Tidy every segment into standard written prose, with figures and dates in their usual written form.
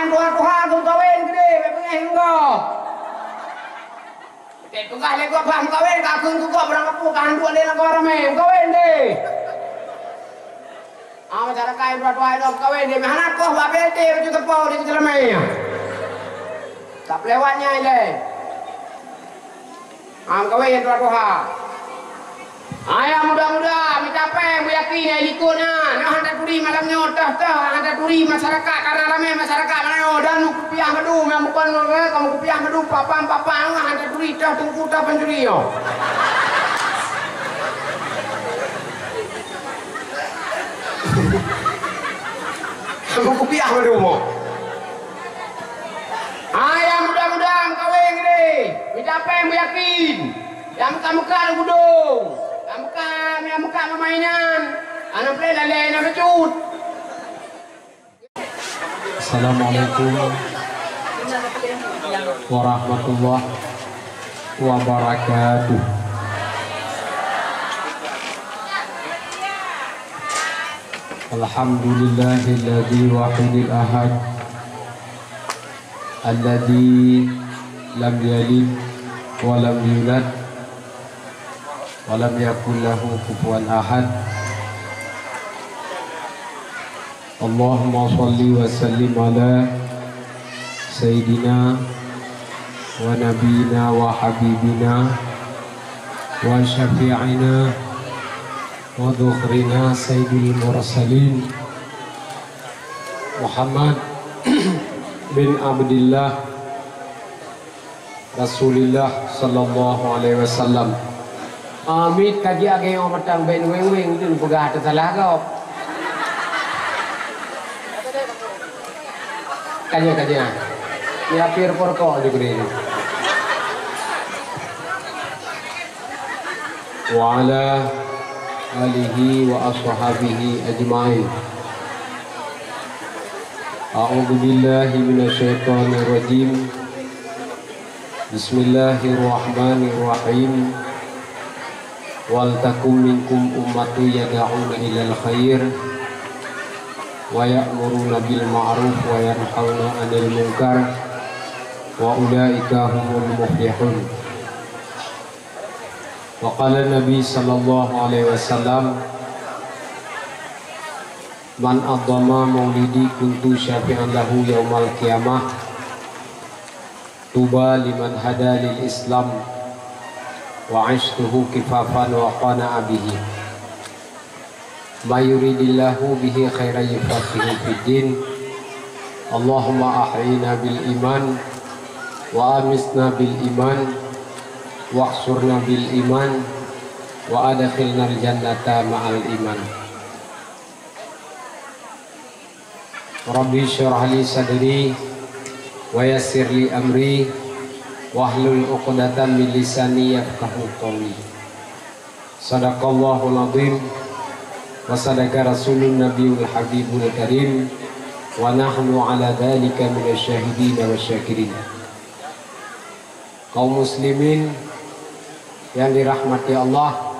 Tuhan aku kawin gede, pengen enggak. Tukah le gua paham kawin kakung gua berangkat bukan dua le nak rame kawin deh. Cara kain dua dok kawin deh mana kau babel deh baju tepau di kejelamanya. Tak lewatnya ini. Kawin dua. Ayah muda-muda minta apa bu yakin ya ikutnya. Nah hantar turi malamnya dah hantar turi masyarakat karena ramai masyarakat mana dan kupiah madu yang bukan kamu kupiah madu papang hantar turi dah tunggu dah pencuri yo. Kamu kupiah madu mo. Ayah muda-muda kawin gede. Minta apa yang bu yakin. Yang muka-muka lu gudung. Muka mainan. Anak play lalai anak kecut. Assalamualaikum warahmatullahi wabarakatuh. Alhamdulillahilladzi wahidil ahad alladzi lam yalid wa lam yulad walam yakul lahu kufuwan ahad. Allahumma shalli wa sallim ala sayyidina wa nabiyina wa habibina wa syafi'ina wa dhukhrina sayyidil mursalin Muhammad bin Abdillah Rasulillah sallallahu alaihi wasallam. Amit kaji age yang petang ben weng itu pegah salah kau. Kaji. Ya pir porko juga ini. Wa ala alihi wa ashabihi ajma'in. A'udzu billahi minasyaitonir rajim. Bismillahirrahmanirrahim. Wal takum minkum ummatu yad'una ilal khair wa ya'muruna bil ma'ruf wa yanhauna 'anil munkar wa ulaika humul muflihun. Wa qala Nabi sallallahu alaihi wasallam, man adzama maulidi kuntu syafi'an lahu yaumal qiyamah. Tuba liman hada lil Islam wa ashtuhu kifafan wa qana'a bihi. Ma yuridillahu bihi khairan yufaqihu fid din. Allahumma ahyina bil iman wa amisna bil iman wa ahsurna bil iman wa adkhilna al jannata ma'al iman. Rabbi syrah li sadri wa yassir li amri wahlul 'uqdatam min lisani yafqahu qawli. Sadaqallahul azim wa sadaqa rasulun nabiyul habibul karim wa nahnu ala dzalika minasyahidin wasyakirin. Kaum muslimin yang dirahmati Allah,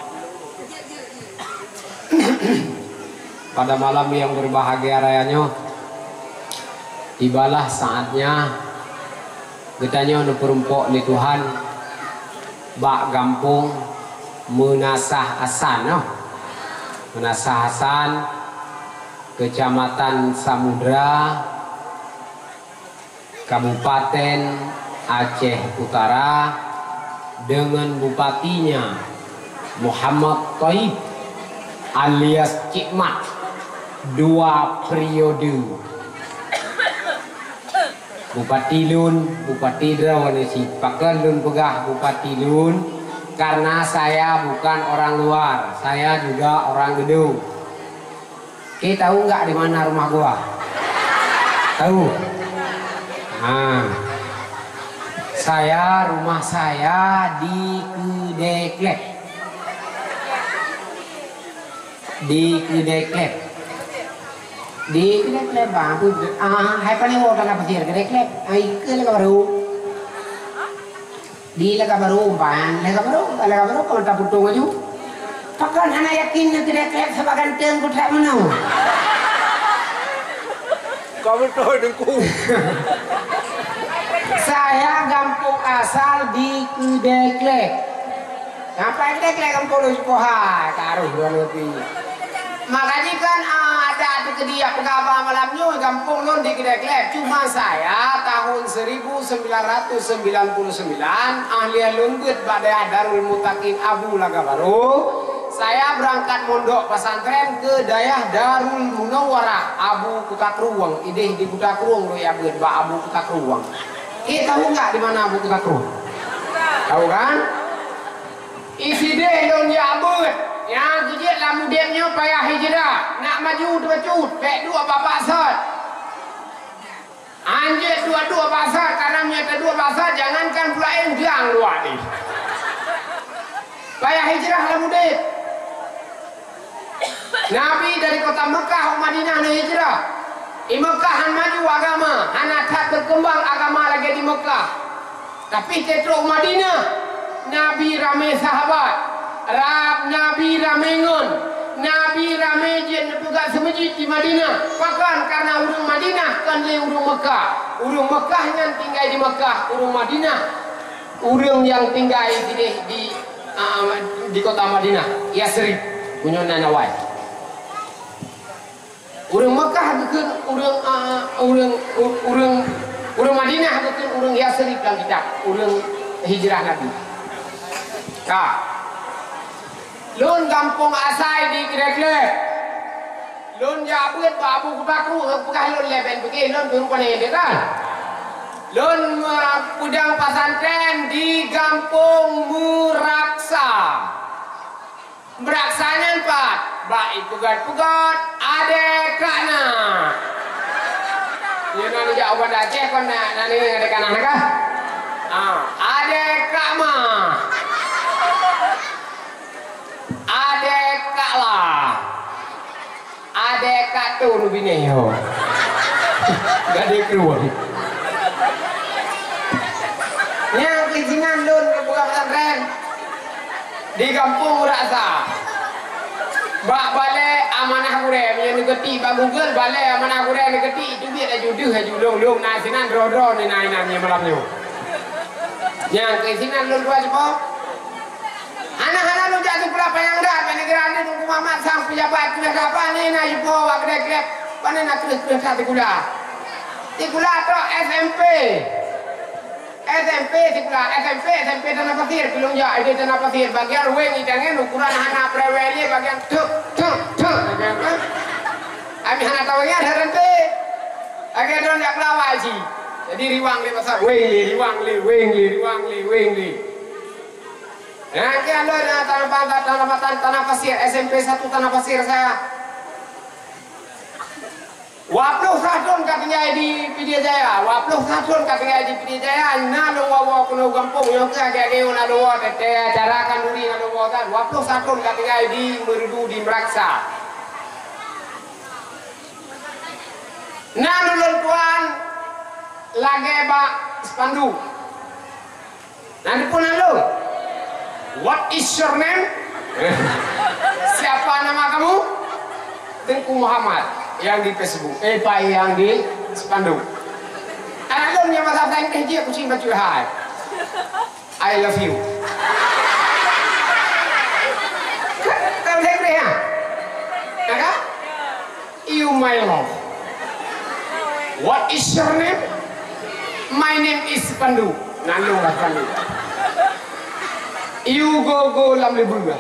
pada malam yang berbahagia rayanya tibalah saatnya getanya nu perumpok li Tuhan bak gampung Menasah Hasan, Menasah Hasan, Kecamatan Samudra, Kabupaten Aceh Utara, dengan bupatinya Muhammad Thaib alias Cik Mat, 2 periode. Bupati Lun, Bupati Drawan si pakai Lun pegah Bupati Lun, karena saya bukan orang luar, saya juga orang Gedung. Kita tahu nggak di mana rumah gua? Tahu? Nah, rumah saya di Kedeklek. Di Kedeklek bang, hai paling mau tanah pasir Kedeklek, ke lega baru. Di lega baru bang, lega baru kalau tak putung aja. Pakan anak yakin Kedeklek sebagai teng kutek mana? Kau betul dengku. Saya kampung asal di Kedeklek. Sampai Kedeklek kampung lu sekolah, taruh dua lebih. Makanya kan ada di dia pegawai malamnya kampung non di Kedeklek. Cuma saya tahun 1999 ahli lembut pada Darul Mutakin Abu Laga Baru. Saya berangkat mondok pesantren ke daerah Darul Munawwarah Abu Kutakruwang. Ide di Kutakruwang lo ya buat Abu Kutakruwang. Tahu nggak di mana Abu Kutakruwang? Tahu kan? Isi deh don ya abut. Yang kejut lah mudahnya payah hijrah. Nak maju tercut. Pek dua bapak sat. Anjir dua basah. Karena menyata dua basah. Jangankan pula yang luar ni. Payah hijrah lah mudah. Nabi dari kota Mekah ke Madinah na hijrah. Di Mekah han maju agama. Han tak berkembang agama lagi di Mekah. Tapi ketika Madinah. Nabi ramai sahabat. Nabi ramengon, Nabi rame jen pegat semajid di Madinah. Bahkan karena urung Madinah kan le urung Mekah. Urung Mekah yang tinggal di Mekah, urung Madinah. Urung yang tinggal di kota Madinah, Yasrib, punya Nanawai. Urung Mekah bukan urung Madinah bukan urung Yasrib dalam kitab, urung hijrah Nabi. Lun kampung asai di Kedeklek. Lun jabut Abu Kutakru pegah lun leben pergi lun berupa ni kan. Lun udang pesantren di kampung Muraksa. Meraksanya empat. Baik pugat-pugat adekana. Ini nanti jawaban Aceh kon nanti adekana kah? Adekama. Adek kalah, adek katu rubine yo, gak ada keluar. Yang kizingan lun buka pesantren di kampung Muraksa. Bak balik amanah kurem yang negeti, bak Google balik amanah kurem negeti itu biar juduh lung nasinan dro ni nainan yang malamnya. Yang kizingan lun dua cepat. Anak-anak lu jatuh pula penyanggap, negara ini tunggu Muhammad sang pejabat kena apa ni nak jumpa wak kedek-kedek, mana nak kena satu gula. Tikula tu SMP tanah pasir, belum ya, itu tanah pasir. Bagian weng idangan ukuran anak prewelnya bagian tuk. Kami anak tahunya ada rente, bagian orang jak pelawai sih. Jadi riwang di pasar, weng li. Nah, kalau tanah pasir SMP 1 tanah pasir saya. Wapluh sadun katanya di Pidijaya, di Pidijaya. Nah, lu wawa kuno kampung yang agak nak lu tete cara kan duri nak lu kan. Wapluh sadun katanya di Merdu di Meraksa. Nah, lu tuan lagi bak spandu. Nanti pun lu. What is your name? Siapa nama kamu? Tengku Muhammad yang di Facebook. Pak yang di spanduk. Anak lu yang masa saya ini dia kucing baju hai. I love you. Kamu lihat ya? Apa? You my love. What is your name? My name is Pandu. Nanu lah Pandu. You go lam libuga.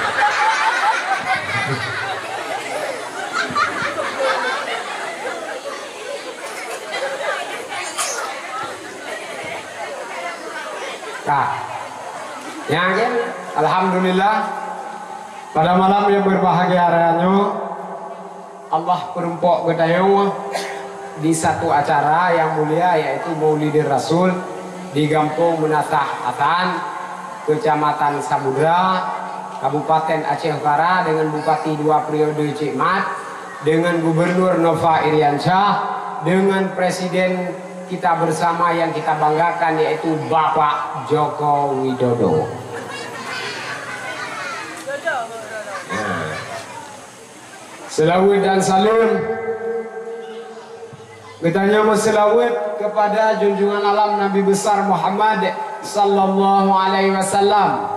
Yang kan, alhamdulillah pada malam yang berbahagia raya Allah perumpok gedayung di satu acara yang mulia yaitu Maulidir Rasul di Kampung Menatah Atan, Kecamatan Samudra, Kabupaten Aceh Utara dengan Bupati 2 periode Cik Mat, dengan Gubernur Nova Iriansyah, dengan Presiden kita bersama yang kita banggakan yaitu Bapak Joko Widodo. Selawat dan salam Bertanya masalawat kepada junjungan alam Nabi besar Muhammad sallallahu alaihi wasallam.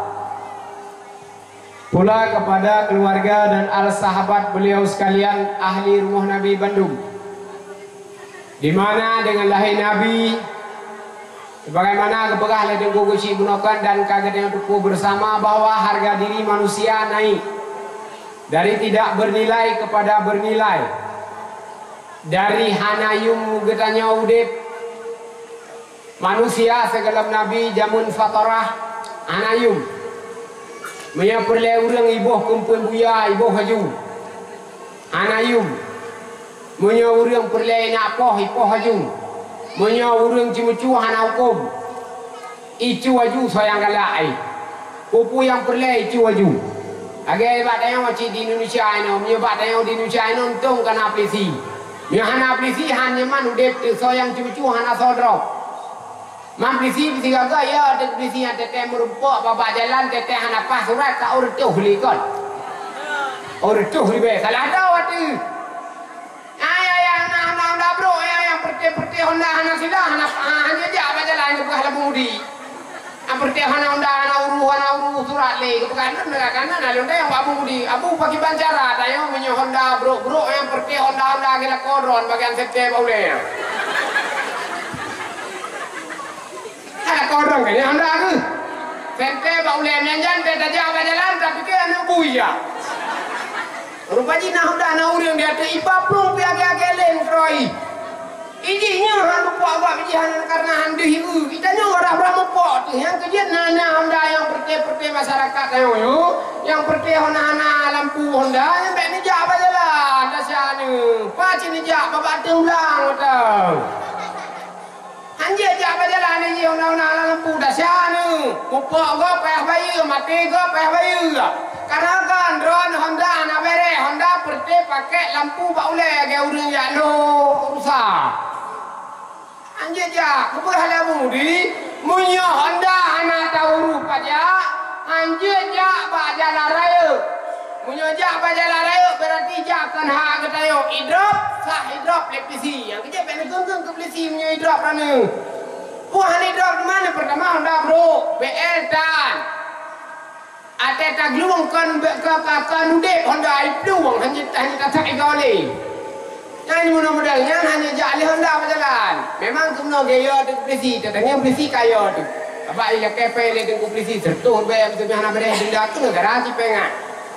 Pula kepada keluarga dan al-sahabat beliau sekalian ahli rumah Nabi Bandung. Di mana dengan lahir Nabi sebagaimana keberah ledeng gugusi gunakan dan kagetnya tuku bersama bahwa harga diri manusia naik dari tidak bernilai kepada bernilai. Dari hanayum getanya udip manusia segelam Nabi jamun fatarah hanayum menyapurle urang iboh kumpul buya iboh haju hanayum munya urang perle napoh ipoh haju munya urang cimucu hana hukum icu haju sayang galai pupu yang perle icu haju agai badaya waci di Indonesia ini munya badaya di Indonesia ini untung kana polisi yang hana polisi hanya man udep tu soyang cucu hana sodrok. Man polisi gaga ya ada polisi yang teteh merumpok bapa jalan teteh hana pas surat ka urut tu likon. Urut tu libe salah ada waktu. Ayah na bro yang perti Honda hana sila hanya dia apa jalan ke halam mudi. Perti hana Honda hana uru surat le ke kanan kanan ada yang abu mudi abu pakai bancara tayo menyo Honda bro yang perti Honda gila kodron bagian sete baule. Ada kodron kan Honda ke? Sete baule menjan beda jaga jalan tapi ke anu buya. Rupanya nah Honda na urang dia tu ipaplung piage len kroi. Ijinya orang lupa awak bijihan karena handu hiu. Kita nyo orang ramopok tu yang kerja nana Honda yang perti masyarakat tayo yo, yang perti Honda lampu Honda yang baik ni jak apa jalan dasyane. Paci ni jak bapak tenglang tau. Hanje jak apa jalan ni Honda lampu dasyane. Mopok go payah bayu, mati go payah bayu. Karena kan drone Honda na bere Honda perti pakai lampu baule ge urang ya no rusak. Anjir ja, kubur halamu di munyo Honda hana tauru pajak. Anjir ja ba jalan raya. Munyo ja ba jalan raya berarti ja kan ha katayo hidrop sah hidrop lepisi. Yang kerja pen geng ke polisi munyo hidrop rana. Wah hidrop di mana pertama Honda bro, BL tan. Ate taglung kan ke nudep Honda ipluang hanya tak igole. Yang mudah-mudahnya hanya jali Honda berjalan. Memang kena gaya dengan polisi, tetangnya polisi kaya tu. Apa ia kepe le dengan polisi tertuh bayar tu hana bereh denda tu negara si pengat.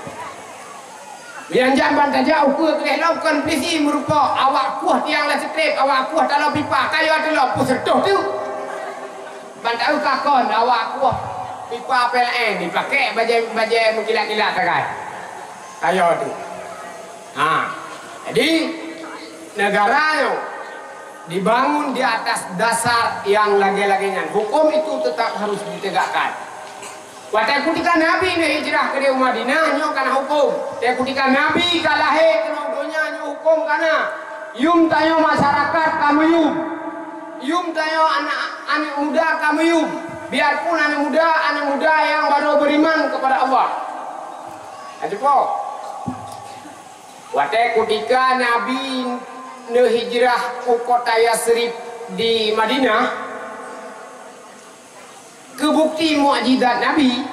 Yang jamban saja ukur kelih lakukan polisi merupa awak kuah tiang la strip, awak kuah dalam pipa kaya tu lah tertuh tu. Bandau kakon awak kuah pipa PLN dipakai bajai mengkilat-kilat takai. Kaya tu. Jadi negara yang dibangun di atas dasar yang lagi-laginya. Hukum itu tetap harus ditegakkan. Waktu ketika Nabi ini hijrah ke Madinah, nyo karena hukum. Ketika Nabi kalahir kena dunia nyo hukum karena yum tayo masyarakat kamu yum tayo anak muda kamu yum. Biarpun anak muda yang baru beriman kepada Allah. Ada po. Waktu ketika Nabi hijrah ke kota Yasrib di Madinah, kebukti mukjizat Nabi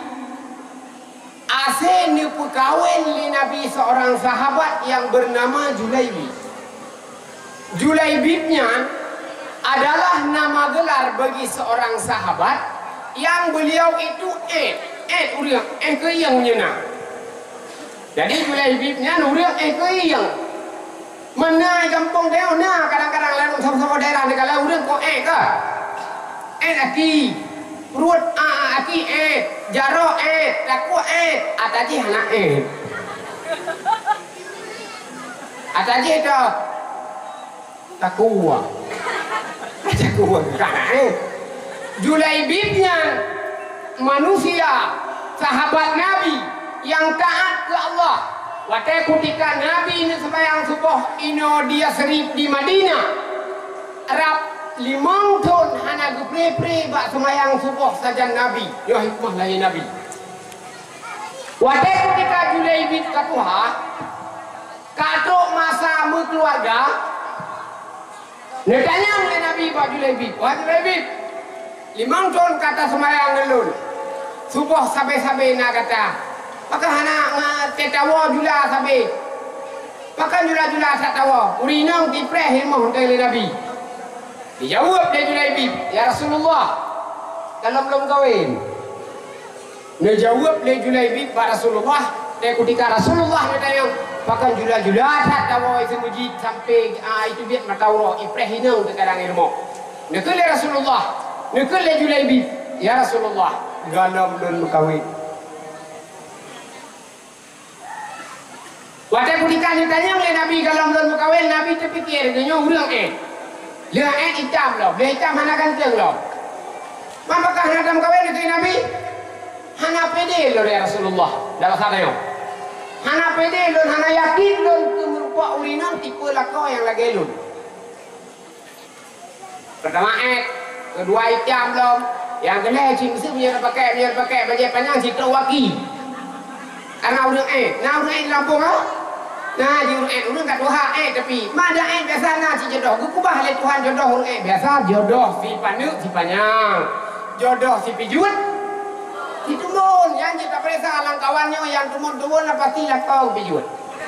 asen pekawin li Nabi seorang sahabat yang bernama Julaibib. Julaibibnya adalah nama gelar bagi seorang sahabat yang beliau itu urang ke yang nyena. Jadi Julaibibnya urang ke yang mana kampung dia na kadang-kadang lalu sama-sama daerah ni kalau urang ko ke aki perut aki jaro taku ataji hana ataji itu takwa kan Julaibibnya manusia sahabat Nabi yang taat ke Allah. Waktu ketika Nabi ini sembahyang subuh ino dia serip di Madinah, Arab 5 tahun hana gepre-pre bak sembahyang subuh saja Nabi. Ya hikmah lain Nabi. Waktu ketika Julaibib katuha, katuk masa keluarga, Dia tanya oleh Nabi Pak Julaibib. Wah Julaibib, 5 tahun kata semayang ngelun. Subuh sampai-sampai nak kata. Maka anak tetawa jula sampai. Maka jula-jula tak tawa. Urinang tipreh ilmu oleh Nabi. Dijawab dia Julaibib, ya Rasulullah, kalau belum kahwin. Dia jawab dia Julaibib, Pak Rasulullah. Dia ketika Rasulullah dia tanya, bahkan jula-jula tak tawa itu mujid sampai itu biar matawro iprehinang sekarang ilmu. Nekele Rasulullah, nekele Julaibib, ya Rasulullah, galam dan kahwin. Waktu ketika ditanya oleh Nabi galam dan kahwin, Nabi terfikir dia urang Lihat hitam loh, dia hitam hana ganteng loh. Apakah hana dalam kahwin itu Nabi? Hana pede loh ya Rasulullah. Dalam sana yo. Hana pede loh, hana yakin loh merupa urinan tipe lakau yang lagi loh. Pertama kedua hitam loh. Yang kedua mesti punya pakai baju panjang si waki. Karena urang nah urang di Lampung Nah, di urang kat Tuhan tapi mana biasa na si jodoh. Ku kubah le Tuhan jodoh urang biasa jodoh si panuk si panjang. Jodoh si pijut. Si tumun yang kita periksa alang kawannya yang tumun-tumun pasti lah kau pijut.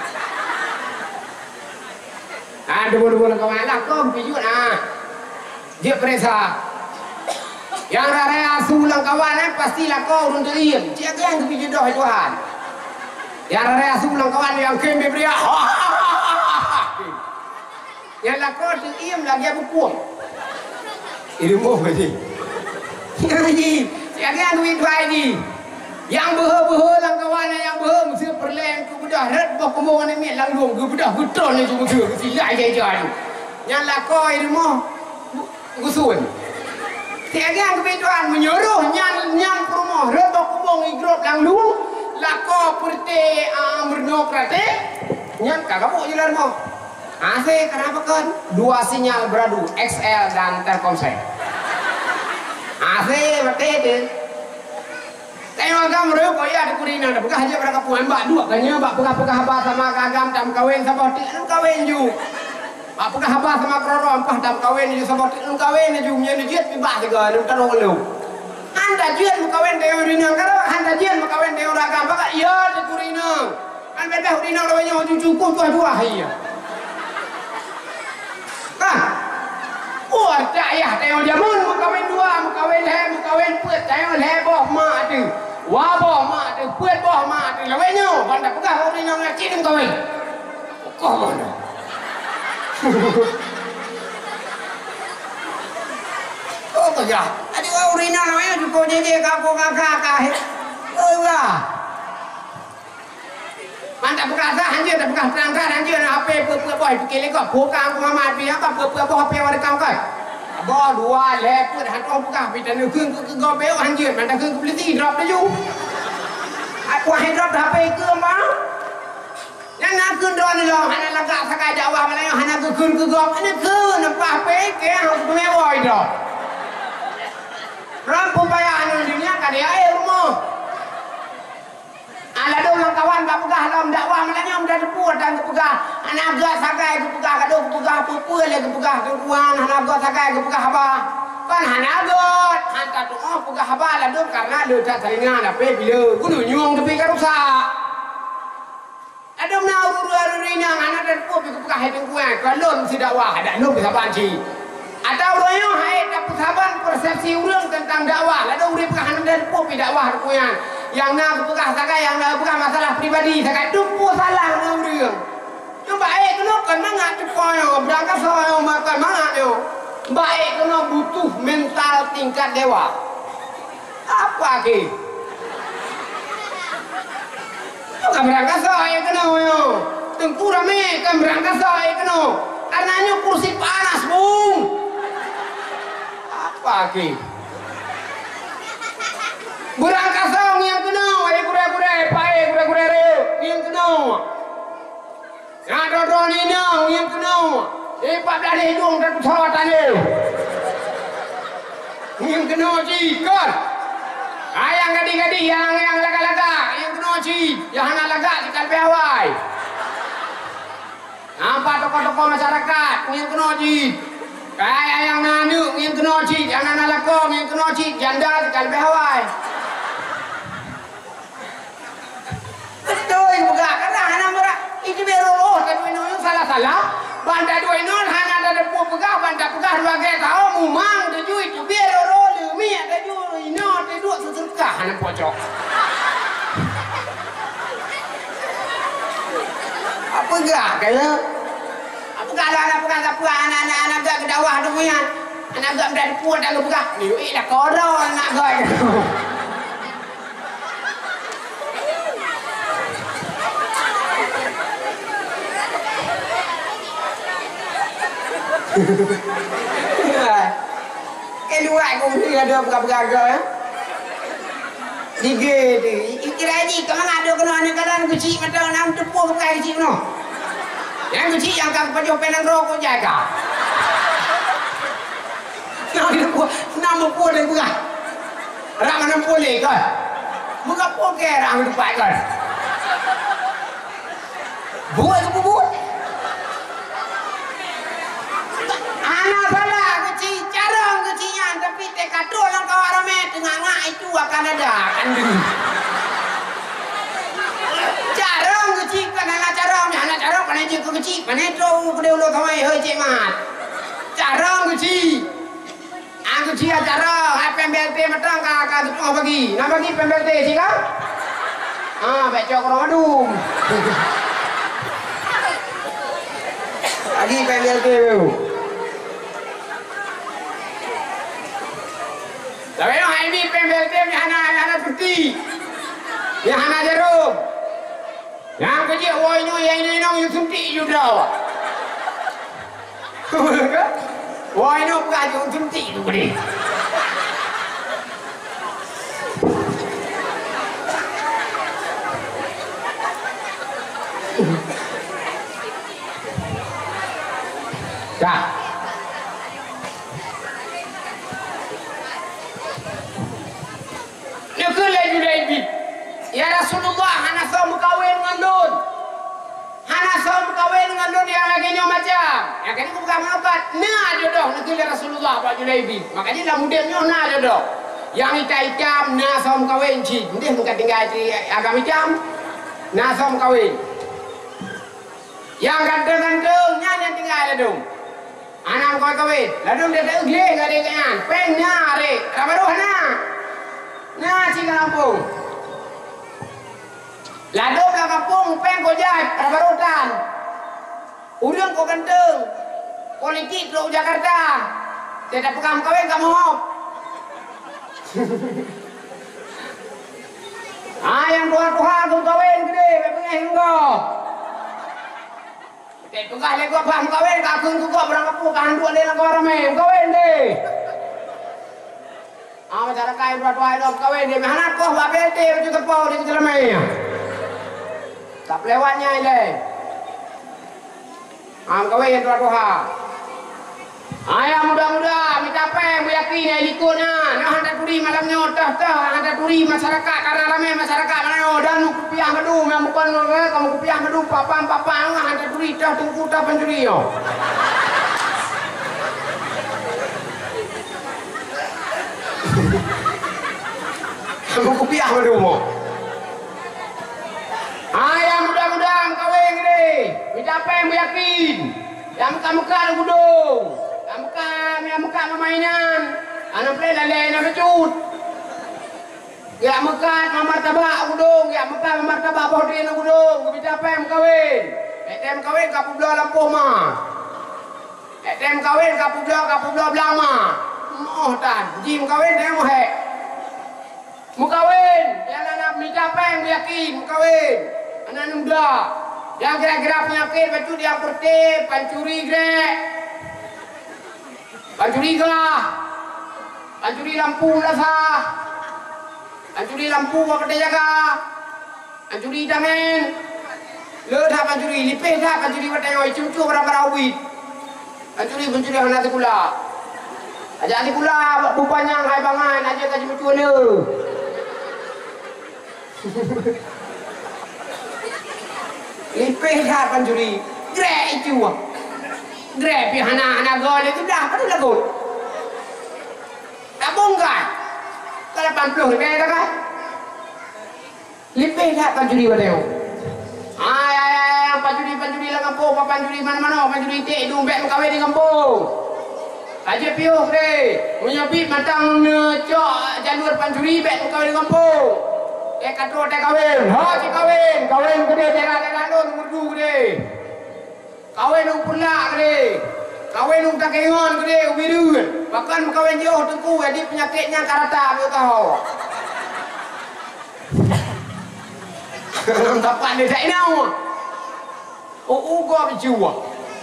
Tumun-tumun kawan lah kau pijut Dia periksa. Yang raya sulang kawan pasti lah kau urang teriem. Dia yang ke jodoh Tuhan. Yang raya sulang kawan yang kembe beriak. Yang lakor tu iem lagi aku puang. Ilmu berarti. Ini siapa duit dua ini? Yang behe lang kawan yang behe mesti perlen ku budak red bok kemongan ni langgong ku budak betul ni tu mesti silai jajan. Yang lakor ilmu gusun. Siapa duit tuan menyuruh nyan promo red bok kemong igrop langgong. Lako purte mernokrate nyan kagak mau jalan mau kenapa kan 2 sinyal beradu XL dan Telkomsel berarti itu tengok kamu kau ya di kurina dah pegah aja berapa puan mbak dua kanya mbak pegah apa sama kagam tam kawin sama tidak kawin ju mbak pegah apa sama kroro ampah tam kawin ju sama tidak kawin ju nya ni jet mbak juga nu tarong lu Anda jian mukawin dewa urinang kalau anda jian mukawin dewa ragam baka iya di kurinang anda dah urinang lawanya mau cukup dua iya kan tak ya tengok jamun mukawin dua mukawin put tengok boh mak tu boh mak tu put boh mak tu lawanya banda pegah urinang laki mukawin kok mana oh ya ada urina namanya juga jadi kampung kakak lah mantap berkata anjir dah bekas terangkan anjir nak apa boy fikir kau bukan aku mamat dia apa boh apa yang ada kau boh dua leput hantu bukan kita nak keng ke gobel anjir mantap keng beli drop dah ju aku drop dah apa ke bang yang nak keng drone ni loh hana lagak sakai dakwah malah hana keng ke gob ini ke nampak apa ke harus mewah dah Rampu payah anu dunia kan dia rumah. Ala dong lang kawan ba pegah lam dakwah malanya udah depur dan kepegah. Anak agak sagai kepegah kadang kepegah pupul le kepegah kuan anak agak sagai kepegah apa. Kan hanagot hantar tu pegah apa la dong karena le tak telinga la pe bila gunu nyung tepi ka rusak. Adom na uru-uru rina anak dan pupul kepegah hedeng kuan kalau mesti dakwah ada lum bisa banci. Atau royo hai dapat saban persepsi urang tentang dakwah lalu urip kahanan dan popi dakwah kuyan yang nak bukan sakai yang nak bukan masalah pribadi sakai dumpu salah urang yang baik kena kan mangat cepoyo berangkat soyo makan mangat yo baik kena butuh mental tingkat dewa apa ke kan berangkat soyo kena yo tengku rame kan berangkat soyo kena karenanya kursi panas bung pagi berangkat song yang kena kure-kure pae kure-kure yang kena ada ni yang kena 14 hidung dan pesawatan yang kena kan yang gadi-gadi yang laga-laga yang kena yang hana laga di kalpe awai apa tokoh-tokoh masyarakat yang kena Kayak yang nanu yang kena cik, yang anak lakong yang kena cik, janda sekali behawai. Betul, buka kata anak merah. Itu berolo, tapi itu salah-salah. Banda dua ini hanya ada pun pegah, banda pegah dua kita. Oh, mumang tujuh itu berolo, lumi ada tujuh ini ada dua seserkah anak pocok. Apa gak kaya? Kalau anak agak ke bawah tu punya. Anak agak berada puan dah lu buka. Ni dah kodoh anak goi. Keluar aku mesti ada buka-buka ya. Tiga tu. Kira ni kalau ada kena anak kadang kecil macam nak tepuk bukan kecil no. Yang kecil yang kau pakai penan rokok jaga. Nama pun dia buka. Rak mana boleh kan? Buka pun ke orang depan kan? Buat ke buat? Anak salah kecil, carang kecilnya tapi tekat orang kau ramai tengah-tengah itu akan ada kan dulu. Carang kecil kan anak carang kan je kecil mana tu kedua lo kau mai hei cik mat. Carang kecil. Ang kecil carang, apa PMBLT matang kakak tu bagi. Nak bagi PMBLT sih kan? Baca korang adum. Lagi PMBLT tu. Tapi no ini PMBLT ni hana putih. Yang hana jarum. Yang kecil, wah ini yang suntik juga. Wah ini bukan yang suntik tu ni. Dah. Nak lagi. Ya Rasulullah, hana sama kawin dengan lun. Hana sama kawin dengan lun yang lagi macam. Yang kini bukan menokat. Nah jodoh nak kira Rasulullah Pak Julaibi. Makanya dah mudahnya nah jodoh. Yang ikam nah sama kawin cik. Mudah bukan tinggal di agama ikam. Nah sama kawin. Yang ganteng-gantengnya yang tinggal ada dong. Anak kau kawin. Lalu dia tak ugli enggak dia kan. Pennya are. Rabaruh nah. Nah cik kampung. Lalu belah kampung, peng kau jahit, rabarutan. Udang kau ganteng. Politik lo Jakarta. Tidak pegang kawin kamu mau. Yang Tuhan kau kawin gede, pengen kau. Tidak pegang lagi kau paham kawin, kakun kau berangkat pukan dua dia nak kau ramai, kawin deh. Masyarakat yang dua-dua itu kawin deh. Mana kau babel deh, baju terpau di kejelamai. Tak lewatnya ini. Kau yang tua-tua. Ayah muda-muda, minta apa? Yakin yang ikutnya. Nah hantar turi malamnya, hantar turi masyarakat karena ramai masyarakat mana dan kupiah madu, yang bukan kamu kupiah madu, papang hantar turi tunggu pencuri yo. Kamu kupiah madu mo. Ayah mudah-mudahan kawin gede. Minta apa yang yakin? Yang muka-muka ada gudung. Yang muka memainan. Anak play lalai nak becut. Yang muka memartabak gudung. Yang muka memartabak bawah dia nak gudung. Minta apa yang kawin? Etem kawin kapu belah lampuh mah. Etem kawin kapu belah belama. Moh tan. Jim kawin dia moh hek. Mukawin. Yang anak minta apa yang yakin? Mukawin. Anak muda yang kira-kira penyakit baju dia pertip, pancuri grek, pancuri gelah, pancuri lampu lasah, pancuri lampu apa dia jaga, pancuri damen, dah pancuri lipih dah pancuri bertengok cucu berapa rawit, pancuri anak sekolah, aja sekolah bupanya hai bangan aja kaji cucu ni. Lipih dah pancuri, grek itu. Grepi hana gol itu dah apa tu lagu? Tak bongkar. Kalau 80 lebih dah kan? Lebih tak panjuri pada you. Panjuri lah kampung, panjuri mana-mana, panjuri tik dompet kawin di kampung. Aja piuh deh, menyabit matang cok jalur panjuri bet kawin di kampung. Katro tak kawin, si kawin gede daerah don merdu gede. Kawin pula gede, kawin tak kengon gede, biru. Bahkan kawin jauh tengku, jadi penyakitnya karata, aku tahu. Nampak dia tak inau. Gua berjuang.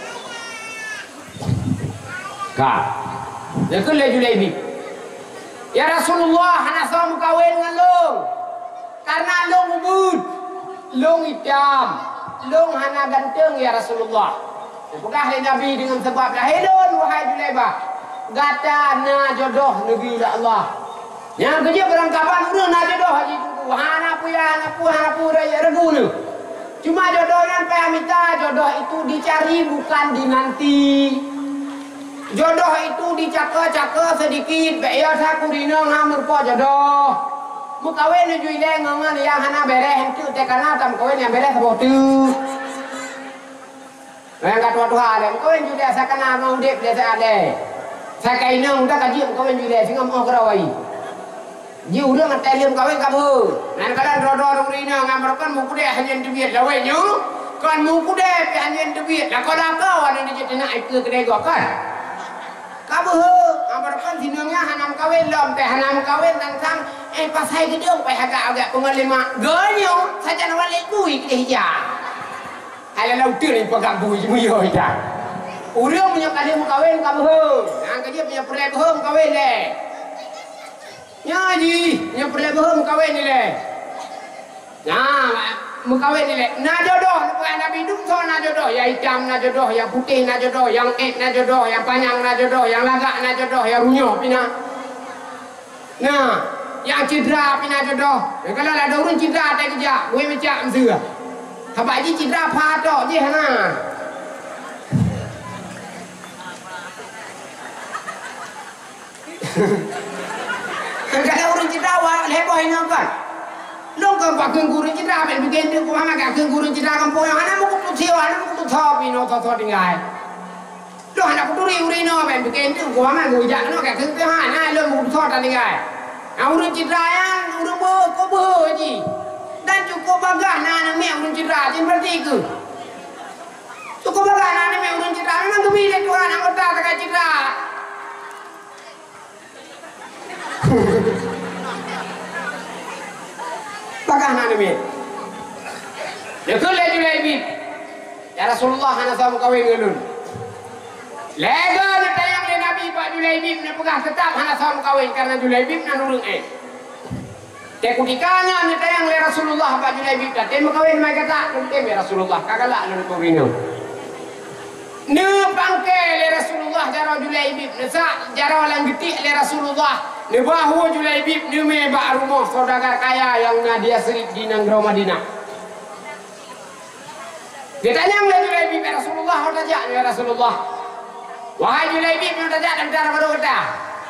Kak, dia kena Julaibi. Ya Rasulullah, hana sama kawin dengan long. Karena long ubud, long hitam, long hana ganteng ya Rasulullah. Pegah Nabi dengan sebab lahirun wahai Julaibah. Gata na jodoh Nabi Allah. Yang kerja berangkapan udah na jodoh haji tuku. Hana pu raya regu ni. Cuma jodoh yang payah minta, jodoh itu dicari bukan dinanti. Jodoh itu dicaka-caka sedikit, biar saya kurinang hamur po jodoh. Mukawin ni juile ngangan yang hana bereh hentu tekana tam kawin yang bereh sebab tu. Yang kata Tuhan, mukawin juile saya kena mau dek dia saya ada. Saya kainang dah kaji mukawin juile sehingga mau kerawai. Ji udah ngetel yang kawin kamu. Nan kadang rodor urina ngamarkan muku deh hanya duit lawainya. Kan muku deh hanya duit. Lah kau kau ada di jadi nak ikut kedai gua kan. Kamu ngamarkan sinungnya hanam kawin lom teh hanam kawin tentang pasai gedung pai agak pengelima. Ganyo saja nawalik kui kedai hija. Ala lautir ni pegang bui muyo hija. Urang punya kali kawin kamu. Nang kerja punya perlek kawin deh. Nyaji, yang perlu bohong kawin ni leh. Nah, mukawin ni leh. Na jodoh, bukan Nabi dum so na jodoh. Yang hitam na jodoh, yang putih na jodoh, yang na jodoh, yang panjang na jodoh, yang lagak na jodoh, yang runyoh pina. Nah, yang cedera pina jodoh. Kalau ada orang cedera tak kerja, gue macam mzua. Habaq ji cedera patok je hana. Kalau orang cedera awak heboh ini kan. Long kan pakai guru cedera ben bikin tu kau hana pakai guru cedera kampung yang hana muka putih, hana muka top ini top tinggal. Lo hana kuturi urino ben bikin tu kau hana gujak no pakai tu hana lo muka top tinggal. Orang cedera yang orang boh ji. Dan cukup bagah nana me orang cedera je berarti ke. Cukup bagah nana me orang cedera memang kebiri Tuhan anggota tak cedera. Bagah nana me. Dia kena Julaibi. Ya Rasulullah hana sama kawin dengan lega ni tayang le Nabi Pak Julaibi ni pegah tetap hana sama kawin karena Julaibi nan urang Te kutikanya ni tayang le Rasulullah Pak Julaibi dah. Te kawin mai kata tem ya Rasulullah kagalak nu kawin. Ni pangke le Rasulullah jaro Julaibi nesa jaro lang getik le Rasulullah. Ni bahu Julaibi ni me ba rumah saudagar kaya yang Nadia Serif di Nanggro Madinah. Dia tanya le Julaibi Rasulullah hota ja ya Rasulullah. Wahai Julaibi hota ja dan cara baru kata.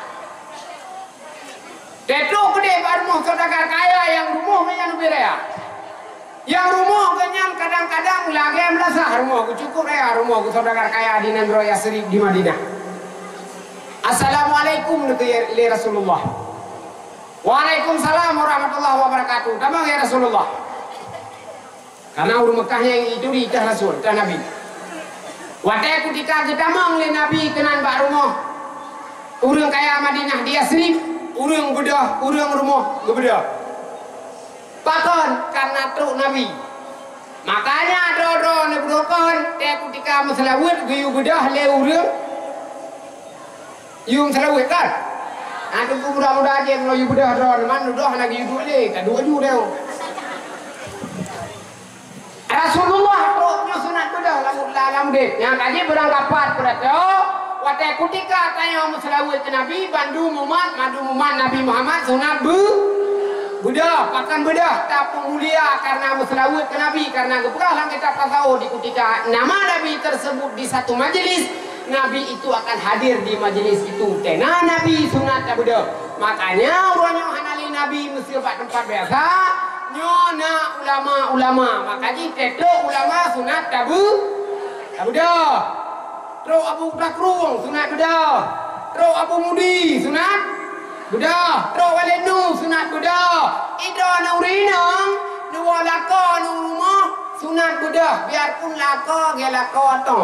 Tetu gede ba rumah saudagar kaya yang rumahnya nu beraya. Yang rumah kenyang kadang-kadang lagi merasa rumah cukup ya rumah saudagar kaya di Nanggro Serif di Madinah. Assalamualaikum li Rasulullah. Waalaikumsalam warahmatullahi wabarakatuh. Tamang ya Rasulullah. Karena urung Mekahnya yang itu di Rasul, dah Nabi. Watai ketika kita mang li Nabi kenan bak rumah. Urang kaya Madinah dia Serif, urang bedah, urang rumah gebedah. Pakon karena truk Nabi. Makanya dodo ne brokon te ketika masalawut geyu bedah le urang yung salawit kan? Aduh mudah-mudahan aja kalau you bedah doh, man doh lagi you dua deh, tak dua juga deh. Rasulullah tu sunat bedah lamu deh. Yang kaji berangkapan pada tu, waktu ketika tanya salawit ke Nabi, bandu mumat Nabi Muhammad sunat bedah, pakan bedah, tak mulia karena salawit ke Nabi karena keperluan kita tahu di ketika nama Nabi tersebut di satu majelis. Nabi itu akan hadir di majelis itu. Tena Nabi sunat tak beda. Makanya orangnya hanali Nabi mesti tempat biasa. Nyona ulama. Makanya teto ulama sunat tak beda. Terus Abu Takrung sunat beda. Terus Abu Mudi sunat beda. Terus Walenu sunat beda. Ida Nurinang dua laka rumah sunat beda. Biarpun laka dia laka atom.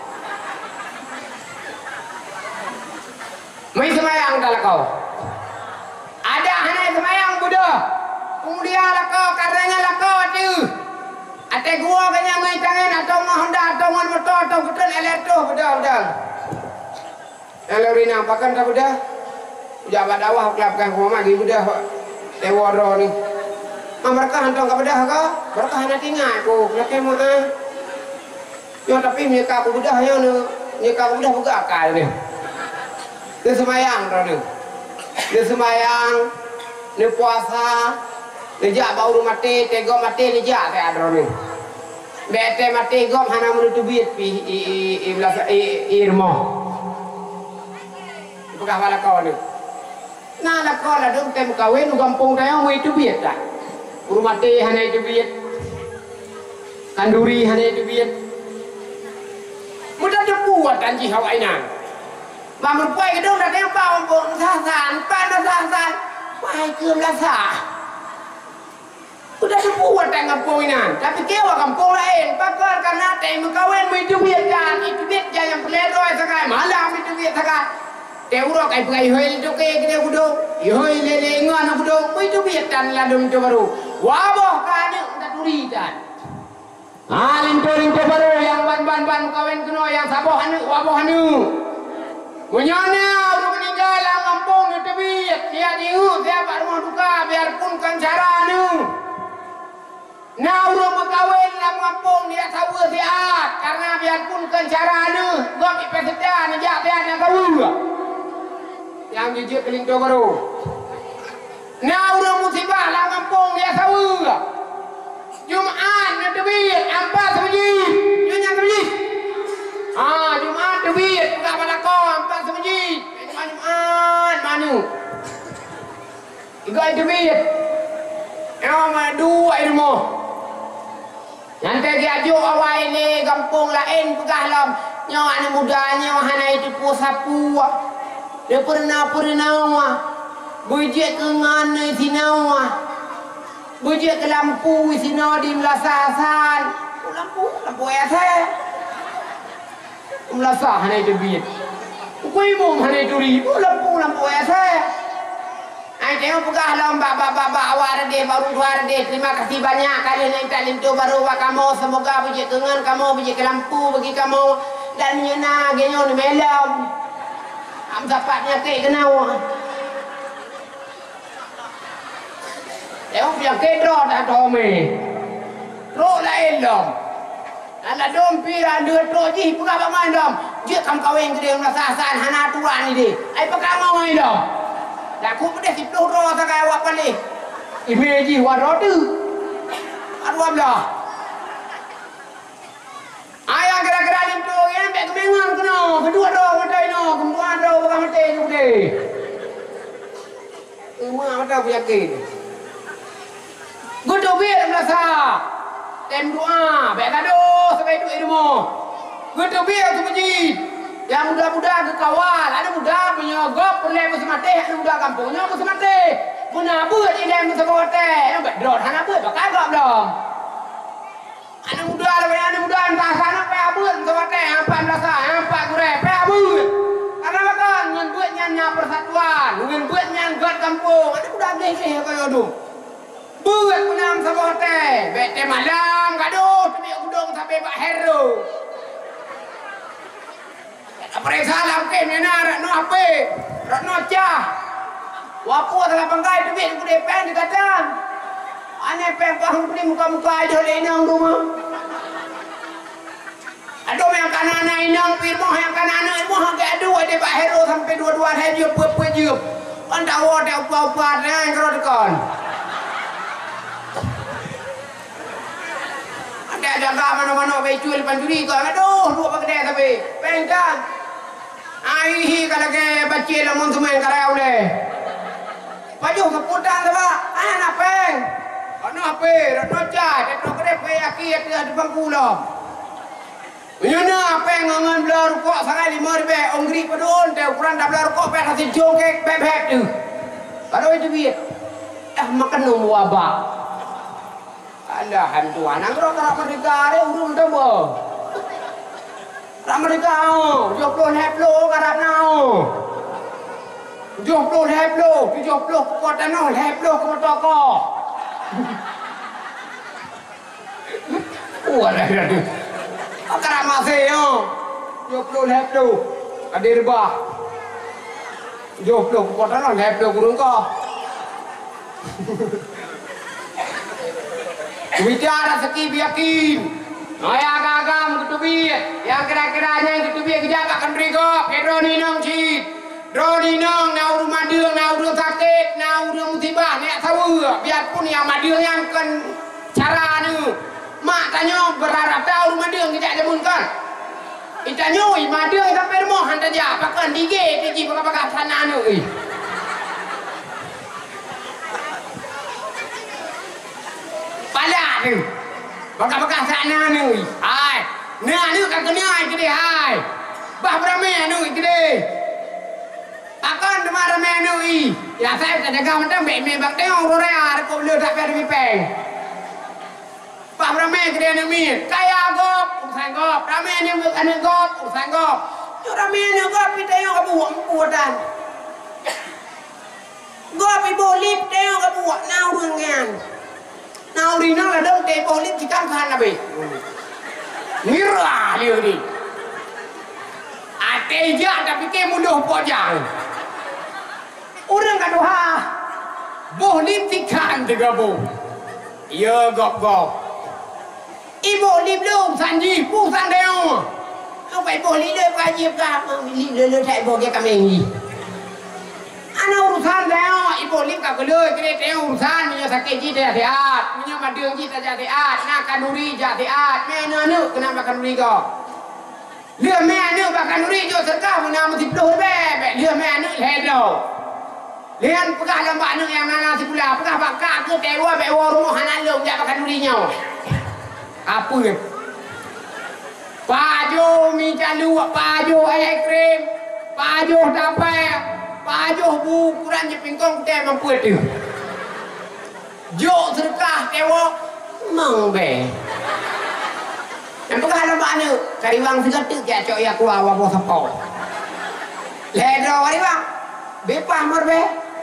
Mai semayang dah kau. Ada hanai semayang beda. Kemudian laka katanya laka tu. Ate gua kanya ngai tangan atau Honda atau motor atau keton elektro beda. Elorina pakan tak beda. Jabat awah kelapkan gua magi beda. Teworo ni. Mereka hantong ka beda ka? Mereka hana tinggal ko. Laki mo yo tapi mereka aku beda yo ne. Mereka aku beda buka akal ni. Dia semayang tu. Dia semayang, dia puasa, dia jak bau mati, tego mati dia jak tak ada ni. Bete mati gom hana menutu biit pi irmo. Bukan bala kau ni. Nah la kau la dum tem kawin kampung dah yang itu biit dah. Rumah mati hana itu biit. Kanduri hana itu biit. Mudah dibuat anji hawainan. Bangun puai gedung dah tengok bau sasan, panas sasan, puai kem lasa. Udah dibuat tengok kampung tapi kewa kampung lain. Pakar karena tengok kawin itu biar yang peleroi sekai malam itu biar sekai. Teuro kai puai hoi itu ke kita budok, hoi lele ngan budok, itu biar dan ladum itu baru. Waboh kan udah turitan. Lintu baru yang ban kawin keno yang saboh anu, waboh anu. Menyana orang meninggal dalam kampung itu biar dia diu siapa rumah duka biarpun kancara nu. Nah orang berkawin dalam kampung dia tahu siat karena biarpun kancara nu gak ipesedan dia yang tahu. Yang jujur keling tu baru. Nah orang musibah dalam kampung dia tahu. Jumat itu biar apa sebiji? Jumat sebiji. Jumat tu biar buka pada kau empat sebiji. Jumat mana? Tiga itu biar. Dua ilmu. Nanti dia ajuk awal ini kampung lain pegah lam. Nyawa anak mudanya wahana itu pusapu. Dia pernah bujik ke ngana sinawa. Bujik ke lampu sinawa di melasasan. Lampu asa. Melasa hana itu biit. Kui mum hana itu ribu lampu asa. Ai tengok pegah lomba baba awar de baru luar de. Terima kasih banyak kalian yang talim tu baru kamu semoga bujik dengan kamu bujik ke lampu bagi kamu dan nyena genyo ni melam. Am dapatnya ke kenau. Tengok yang kedro dah dome. Ro lain dom. Ala dom pira dua toji pegah bangan dom. Dia kam kawin gede merasasan hana tuan ni. Ai pegah main dom. Dah aku pada 10 ro sakai awak balik. Imeji waro tu. Arwam dah. Ayah kira-kira itu yang tak kemengan kena. Kedua ro mata ino, kedua ro bukan mata itu gede. Mata aku yakin. Gudo biar melasa. Tem doa, baik kado sampai itu ilmu. Gudo biar tu masjid. Yang muda-muda ke kawal, ada muda menyogok perlai bersemati, ada muda kampungnya bersemati. Guna buat ini yang bersemati, yang berdor, hana buat, bakal gak belum. Anak muda lebih anak muda entah sana pe abut bersemati, apa merasa, apa gure, pe abut. Karena bakal ngan buatnya persatuan, ngan buatnya gat kampung, ada muda gede kaya tu. Buat punam semati, bete malam gaduh, tadi udung sampai Pak Heru. Periksa lampe mana no HP, no cah. Wapu telah bangkai tu biar kuda pen di kacang. Ane pen pahung ni muka-muka aja le inang rumah. Aduh yang kanan inang firmoh yang kanan ilmu hang ke aduh ada Pak Hero sampai dua-dua hari dia pup-pup je. Anda awak dah upah-upah dengan kalau dekan. Ada mana-mana bayi cuil panjuri kau. Aduh dua pakai tapi. Pengkan. Aihi kalau ke baca lamun semen kalau deh. Baju keputan tu pak, anak peng. Anak apa? Anak cai, anak kerep yakin ada bangku lah. Menyana peng ngangan belah rukuk sangai 5 onggri padun, teh ukuran dah belah rukuk peh nasi jongkek beb tu. Kalau itu biar, makan nung wabak. Alah hantu anak kerap mereka ada urun tu bo. Kerap mereka, joplo heplo kerap nau. Joplo heplo, joplo kota nol heplo kota ko. Ada. Kerap masih yo. Joplo heplo, ada rebah. Joplo kota nol heplo kurung ko. Bicara seki biakin. Ayah agam ketubi, yang kira-kiranya yang ketubi kerja akan rego. Pedro ninong cik, Pedro ninong nau rumah dia, nau dia sakit, nau dia musibah, nak tahu. Biarpun yang madil yang kan cara ni, mak tanya berharap tahu rumah dia kita jamunkan. Kita nyoi madil sampai rumah hantar dia, pakai dige, tige pakai sana ni. Pada tu, bakal sana ni, hai, ni kan kenai kiri hai, bah beramai ni kiri, akan demar ramai ni, ya saya tak jaga macam bek bak tengok orang ada kau boleh tak pergi peng, bah beramai kiri ni, kaya gop, usang gop, ramai ni bukan gop, usang gop, tu ramai ni gop kita tengok kamu buatan, gop ibu lip tengok kamu buat nau dengan. Nào đi nó là đơn tệ bộ lên thì căng thẳng là bị Mira dia ni Ate je tapi ke mudah pojang Orang kaduha Boh lim tikan tiga boh Ya gop-gop Ibu lim lung sanji pu san deo Không phải boh lim đời qua dịp cả Lim đời chạy boh kia kami ni Anak urusan dah, ibu lim kau kelih, kira tengok urusan, punya sakit jita sehat, punya madung jita sehat, nak kanuri jita sehat, mana ni kenapa kanuri kau? Lihat mana ni kanuri jo serkah mana mesti peluk beb, lihat mana ni ledo. Lihat pegah lambat ni yang mana si pula, pegah bakar ke tewa bewa rumah hanan lom jak kanuri nyaw. Apa ni? Pajo mi calu, pajo air krim, pajo tapai. Pajuh bu kurang je pingkong kita mampu itu. Jok serkah tewok mangbe. Yang pegah lambat ni cari wang segatik ya cok ya keluar wabah sapau. Ledo wari bang. Bepah merbe.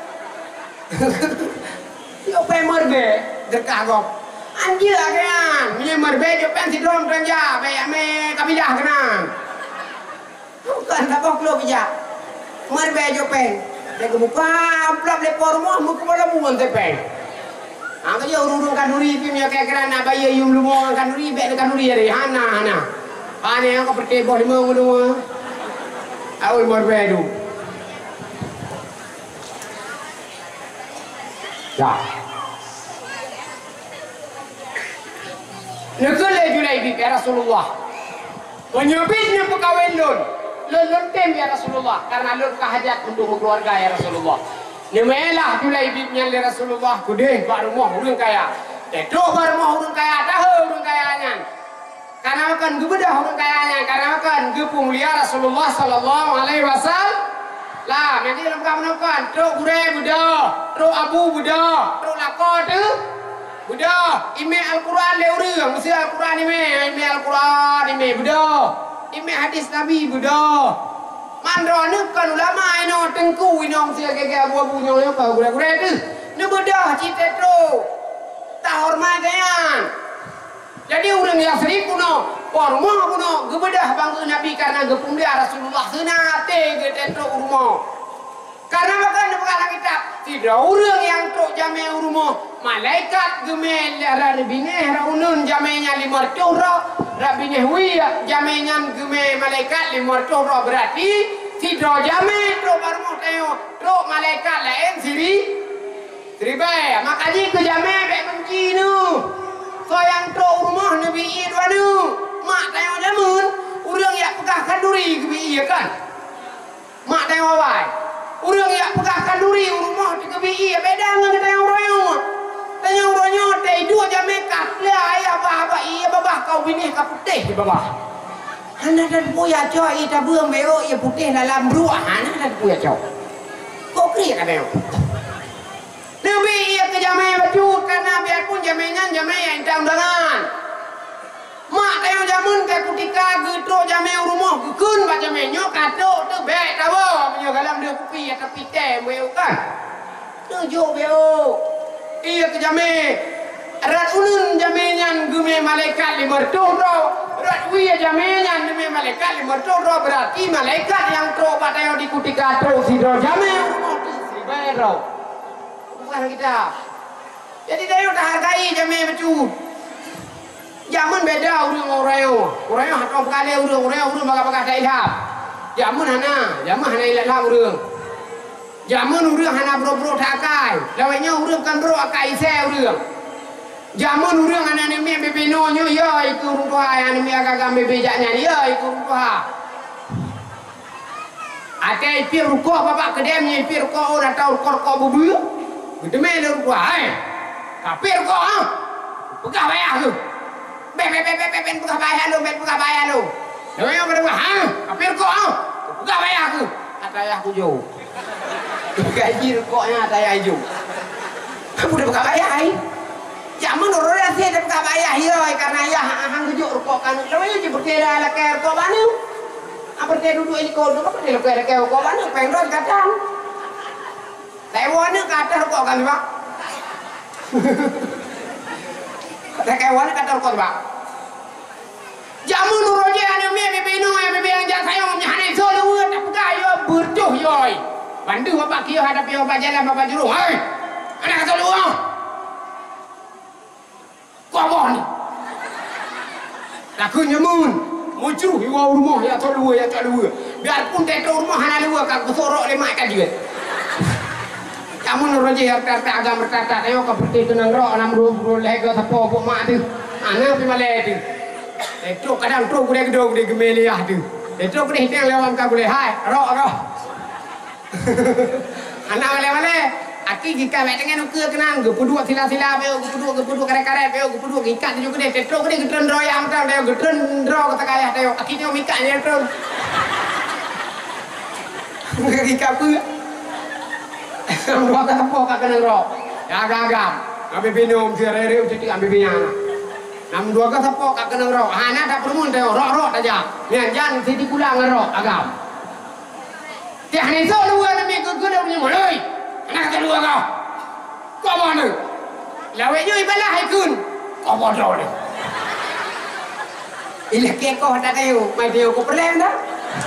Yo pe merbe serkah gop. Anjir kan. Punya merbe jo pen sidrom tanja be ame kabijah kenan. Bukan tak kok lo bijak. Merbe jo pen, dia kebuka amplop lepor rumah, muka malam bukan tepeng. Angkat je urung kanuri punya kira-kira nak bayar yung lumah kanuri, bek kanuri ada, hana. Pane yang kau pergi boh lima rumah, awal merbe tu. Ya. Nekul lagi di Rasulullah. Penyebitnya pekawin lun. Lun tem ya Rasulullah karena lun kahajat untuk keluarga ya Rasulullah. Nemelah julai bibnya le Rasulullah kudeh bak rumah urang kaya. Tetok bak rumah urang kaya tahu urang kayanya. Karena makan gebedah urang kayanya karena makan gepung mulia Rasulullah sallallahu alaihi wasallam. Lah nanti dalam kamu makan truk gure buda, truk abu buda, truk lako tu buda. Ime Al-Quran le urang, mesti Al-Quran ime Al-Quran ime buda. Ime hadis Nabi buda. Mandro ni kan ulama ino tengku ino sia gege abu-abu nyo apa gure-gure tu. Ni buda cita tro. Tak hormat kayan. Jadi urang yang seri kuno, pormo kuno gebedah bangsa Nabi karena gepung dia Rasulullah senate ge tro urmo. Karena makan perkara kitab tidak urang yang tro jame urmo. Malaikat gemel lara bine raunun jamenya 500 Rabbinya huya jamenyan gume malaikat 500 berarti tidak jamin tro barmo teo tro malaikat lain seribe makanya ke jamin bek benci nu so yang tro rumah nabi idwa nu mak teo jamun urang ya pegah kanduri ke bi kan iya pegahkan duri rumah tiga bi beda dengan kita yang royo. Tanya royo teh dua jam mekat lah ayah apa iya babah kau bini kau putih babah. Hana dan puya coy ita buang beo ia putih dalam ruah hana dan puya coy. Kok kriya kan yo. Nabi ia ke jamai baju karena biarpun jamenyan jamai yang undangan. Mak kayo jamun ke kutika getro jamai rumah gekun ba jamai nyo kato tu baik tawo punya galam dia kopi atau pite beo kan. Tujuh beo. Ia ke jamai rat ulun jamenyan gume malaikat limertoro. Rat wiya jamenyan gume malaikat limertoro berarti malaikat yang tro patayo di kutika tro sidro jamai rumah tu si bero. Bukan kita. Jadi dayo dah hargai jamai becu. Zaman beda urang orayo. Orayo hatong kali urang baga-baga dah ilham. Zaman hana ilham urang. Zaman urang hana bro-bro takai. Lawanya urang kan bro akai se urang. Zaman urang hana ni me bebeno nyo ya iku rupa yang ni agak bebejaknya ya iku rupa. Ate pi ruko bapak kedem ni pi ruko ora tau korko bubu. Gede me ruko ai. Kapir ko ah. Buka bayar tu. Ben buka bayar lu, ben buka bayar lu. Lawanya berdua, ha? Kapir ko ah. Buka bayar tu. Kata ayahku jauh. Gaji rukoknya kata ayah jauh. Kamu dah buka bayar ai. Zaman orang dah dah buka bayar hirai karena ayah hang tujuk rukok kan. Lawanya je berkira lah ke rukok mana? Apa dia duduk ini kau duduk apa dia ke rukok mana? Pengen kadang. Taiwan ni kata rukok kan pak. Taiwan kata rukok pak. Jamu nuroje ane me bebeno bebe yang jat sayang nyane solo tak buka yo bertuh yoi. Bandu bapak kieu hadapi bapak jalan bapak juru. Hei. Anak kata lu ah. Kau ni. Laku nyamun. Muncul hiwa rumah ya tak lu. Biarpun teto rumah hana lu kak kusorok lemak kan juga. Kamu nuroje harta agam berkata ayo kau pergi tenang ro 60 lega sapo pok mak tu. Ana pi male tu. Itu kadang tu gede gemeliah tu. Itu gede hitung lewat kau boleh hai ro. Anak male. Aki jika mek dengan ukur kenang gepuduk sila-sila beo gepuduk karet-karet beo gepuduk ikat juga deh. Tetro gede getren ro yang tau deo getren ro kata kaya deo. Aki tengok mikatnya tu. Ikat pu. Ambil apa kak kena ro. Ya agam. Ambil minum sirere uti ambil binyana. Nam dua ka sapo kak kena ro. Hana tak permun teo ro aja. Nian jan sidi pulang ro agam. Tiah ni so lu ana mi gede punya mulai. Anak kata dua kau. Kau mana? Lawe je ibalah haikun. Kau bodoh ni. Ilah keko tak kayu. Mai dia ko perleng dah.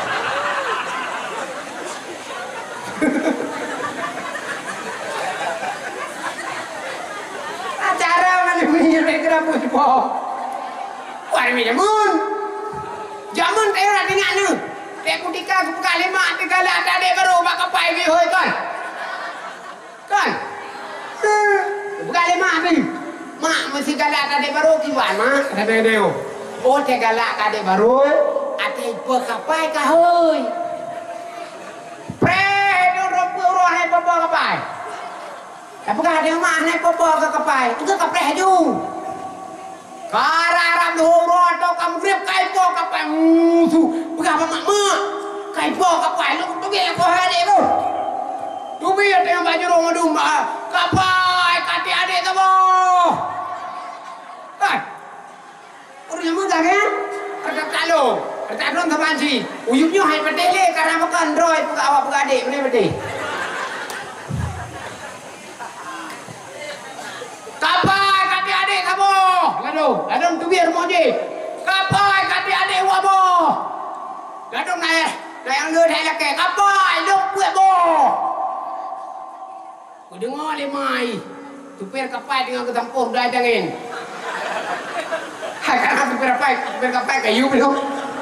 Acara mana punya mereka pun cepo. Wah ni jamun. Jamun tayo nak dengar ni. Tek kutika buka 5 3 lah ada dek baru bak kapai gi hoi kan. Kan? Bukan lemak ni. Mak mesti galak kadek baru kiwan mak. Kata dia. Oh dia galak kadek baru. Ati berkapai kah hoi. Pre do roh hai bapa kapai. Tapi kan ada mak hai bapa ke kapai. Itu kapai ju. Kararam horo atau kamu grip kaipo kapai musuh. Bukan mak. Kaipo kapai lu tu ge ko hade tu. Tumi ada yang baju rumah domba. Kapai kati adik kamu. Kan? Orang yang muda kan? Kata kalau. Kata belum terbanci. Uyupnya hai pedele karena makan roy buka awak buka adik. Benar betul. Kapai kati adik kamu. Ladung tu biar mau je. Kapai kati adik kamu. Ladung naik yang lu dah laki. Kapai lu buat bo. Ku dengar lemai. Tupir kapai dengan ketampur dah jangan. Hai kan tupir kapai kayu belum.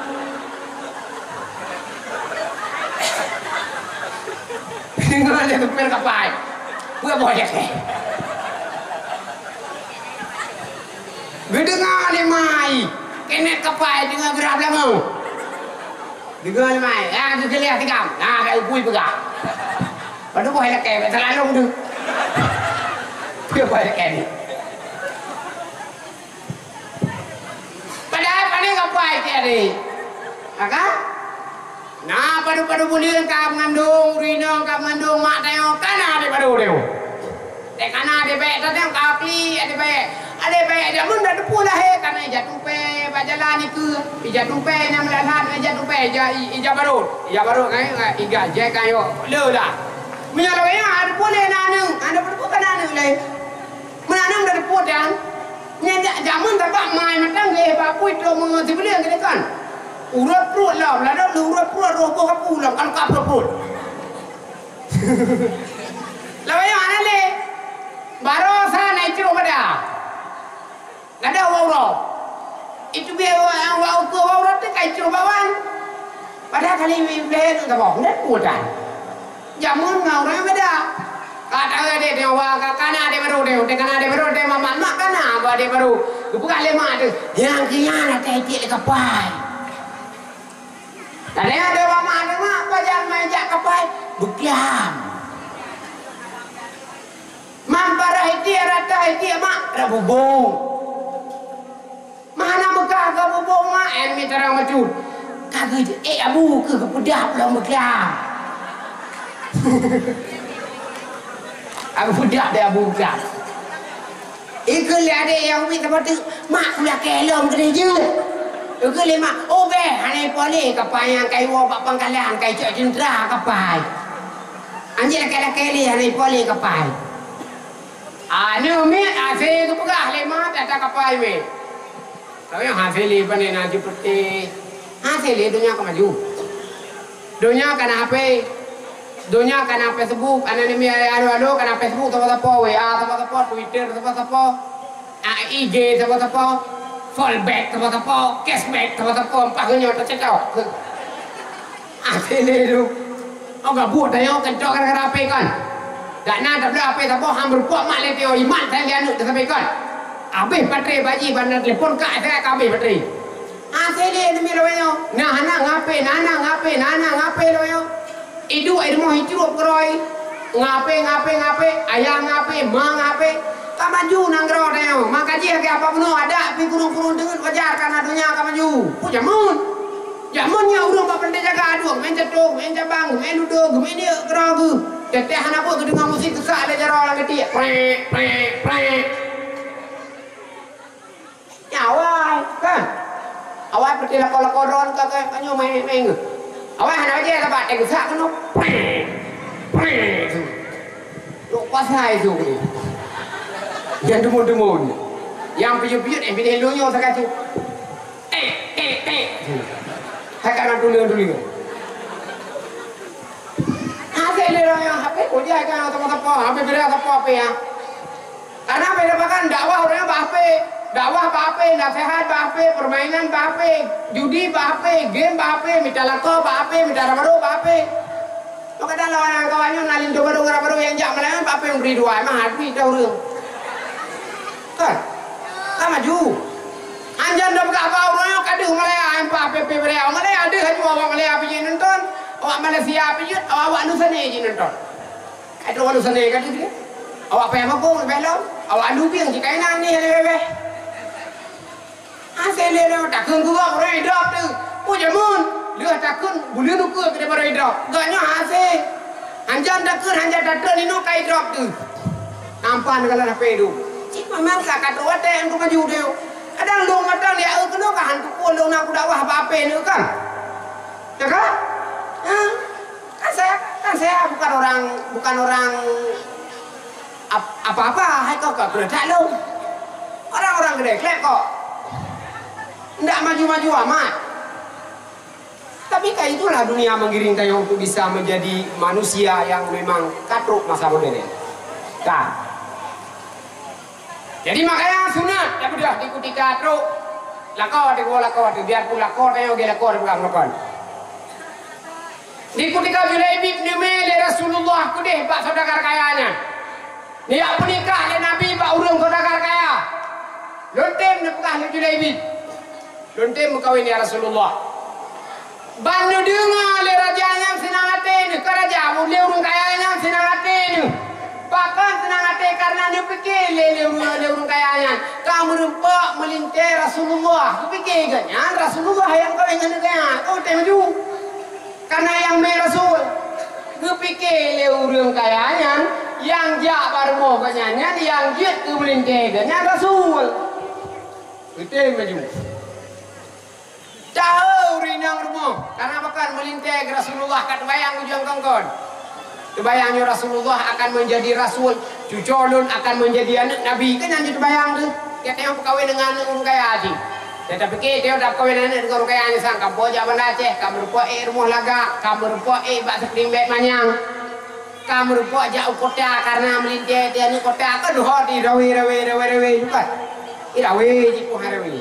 Dengar dia tupir kapai. Buat boleh ke? Dengar lemai. Kenek kapai dengan gerak belakang. Dengar lemai. Ah tu kelihatan tikam. Nah kayu pui pegang. Padu boleh lekeh terlalu tu. Dia boleh lekeh ni. Padahal paling apa itu hari? Agak? Nah, padu bulian kau mengandung, rino kau mengandung mak tayong kana ada padu dia. Dek kana ada baik tadi kau kli ada baik. Ada baik dia mun dah depu lah karena ija tumpe bajalan itu. Ija tumpe yang melahan ija tumpe ija baru kan iga je kayo. Le dah. Menyalo yang ada boleh nanung, ada padu kan nanung le. Menanung dah depu dan nya jamun tak mai matang ge ba pui to mo ti belian ke kan. Urut perut lah, dah urut perut rogo kapu lah kan kap perut. Lawa yang mana le? Baru sana itu pada. Gak ada wawro. Itu biar wawro ke wawro tu kai curu bawan. Padahal kali ini belian tak bohong dah kudan. Jamun ngau orang beda. Kata dia wah kana dia baru dia kana dia baru dia mama mak kana ba dia baru. Bukan lemah tu. Yang kian tak ikut kapai. Tadi ada mama ada mak pajak majak kapai bukiam. Mampara itu rata itu mak rabubung. Mana bekah ke bubung mak en mi terang macul. Kagak abu ke pedah pula bukiam. Aku budak dia bukan. Ikut lihat ada yang minta pada mak kuliah kelom kena je. Ikut lihat mak, oh beh, aneh boleh kapai yang kai wabak pangkalan, kai cok jendera kapai. Anjir kela-keli aneh boleh kapai. Anu mit hasil tu pegah lemah tak ada kapai me. Tapi yang hasil ni panen nanti putih. Hasil ni dunia akan maju. Dunia akan apa? Dunia kana Facebook, anani anu kana Facebook apa-apa, WA apa-apa, Twitter apa-apa, IG apa-apa, fallback apa-apa, cashback apa-apa, pakunya tercecok. Asli tu. Oh gak buat dah yang kencok gara-gara apa kan? Dak nak tak boleh apa tak boleh hampir buat mak leteo iman saya lihat tu sampai kan. Habis baterai baji bandar telefon kak saya habis baterai. Asli ni loyo. Nana ngape loyo. Idu air mau hidup keroi ngape ayam ngape mang ngape tak maju nanggro deh maka dia ke apa pun ada tapi kurung dengan wajar karena dunia akan maju jamunnya urung apa pendek jaga aduh main cetuk main cabang main duduk main dia gerogu teteh anak aku dengar musik kesak ada jaro orang gede prek ya awal kan awal seperti lakon-lakonon kakak kanyo main awak hendak aja tak pakai kesak kan? Lupa saya tu. Yang demo-demo ni, yang piyut-piyut, yang pilih lunyo sekarang tu. Hai kanan dulu. Ada orang yang HP, dia kan apa-apa, HP beda apa ya? Karena beda bahkan dakwah orangnya bahpe. Dakwah bape, nasihat bape, permainan bape, judi bape, game bape, minta lako bape, minta baru bape. Maka dah lawan kawannya nalin do baru yang jak melayan bape yang beri dua, emang hati dah orang. Kan? Tak maju. Anjan dah buka apa orangnya kaduh Malaya, empat PP Malaya, Malaya ada hanya awak Malaya pergi nonton, awak Malaysia pergi, awak Nusantara pergi nonton. Ada orang Nusantara kaduh dia. Awak payah makung belom, awak lubing jika ini ni lebih. Asal dia takkan gua orang hidup tu, pujamun, dia takkan boleh nuku kita orang hidup. Gaknya asal, anjan takkan ni nak hidup tu. Nampak kalau nak pedu. Cik memang kakak tu ada yang tu maju dia. Kadang long mata dia, kena kan tu pun long nak dakwah apa ni kan? Ya kan? Kan saya bukan orang apa-apa, hai kau kena tak long. Orang-orang gede klep kok. Tidak maju-maju amat. Tapi kayak itulah dunia menggiring kayu untuk bisa menjadi manusia yang memang katruk masa modern. Kan? Jadi makanya sunat ya sudah diikuti katruk. Lakau biar pun lakau kayu gila lakau bukan lakon. Diikuti kau Julaibib ni Rasulullah ku deh pak saudagar kayanya. Dia menikah oleh Nabi pak urung saudagar kaya. Lontem ni pekah Julaibib. Lontem kawin ya Rasulullah. Bandu dengar le rajanya senang hati ni kerajaan boleh urung kayanya senang hati. Anda fikir lele kayanya. Kamu nampak melintai Rasulullah. Kau fikir kan? Ya, Rasulullah yang kau ingat kaya. Kau temu. Karena yang Rasul. Kau fikir lele kayanya. Yang jak barmo kayanya. Yang jet kau melintai kayanya Rasul. Kau temu. Jauh rinang rumah. Karena bukan melintai Rasulullah. Kat bayang ujung kongkon. Kebayangnya Rasulullah akan menjadi Rasul, cucolun akan menjadi anak Nabi. Kan yang terbayang tu. Kita yang berkahwin dengan orang kaya haji. Tetapi kita dah berkahwin dengan orang kaya ni sang. Kamu jawab Aceh, kamu rupa rumah laga, kamu rupa bak sepring bek manyang. Kamu rupa jauh kota karena melintai dia ni kota kan doh di rawi juga. Rawi jiku harawi.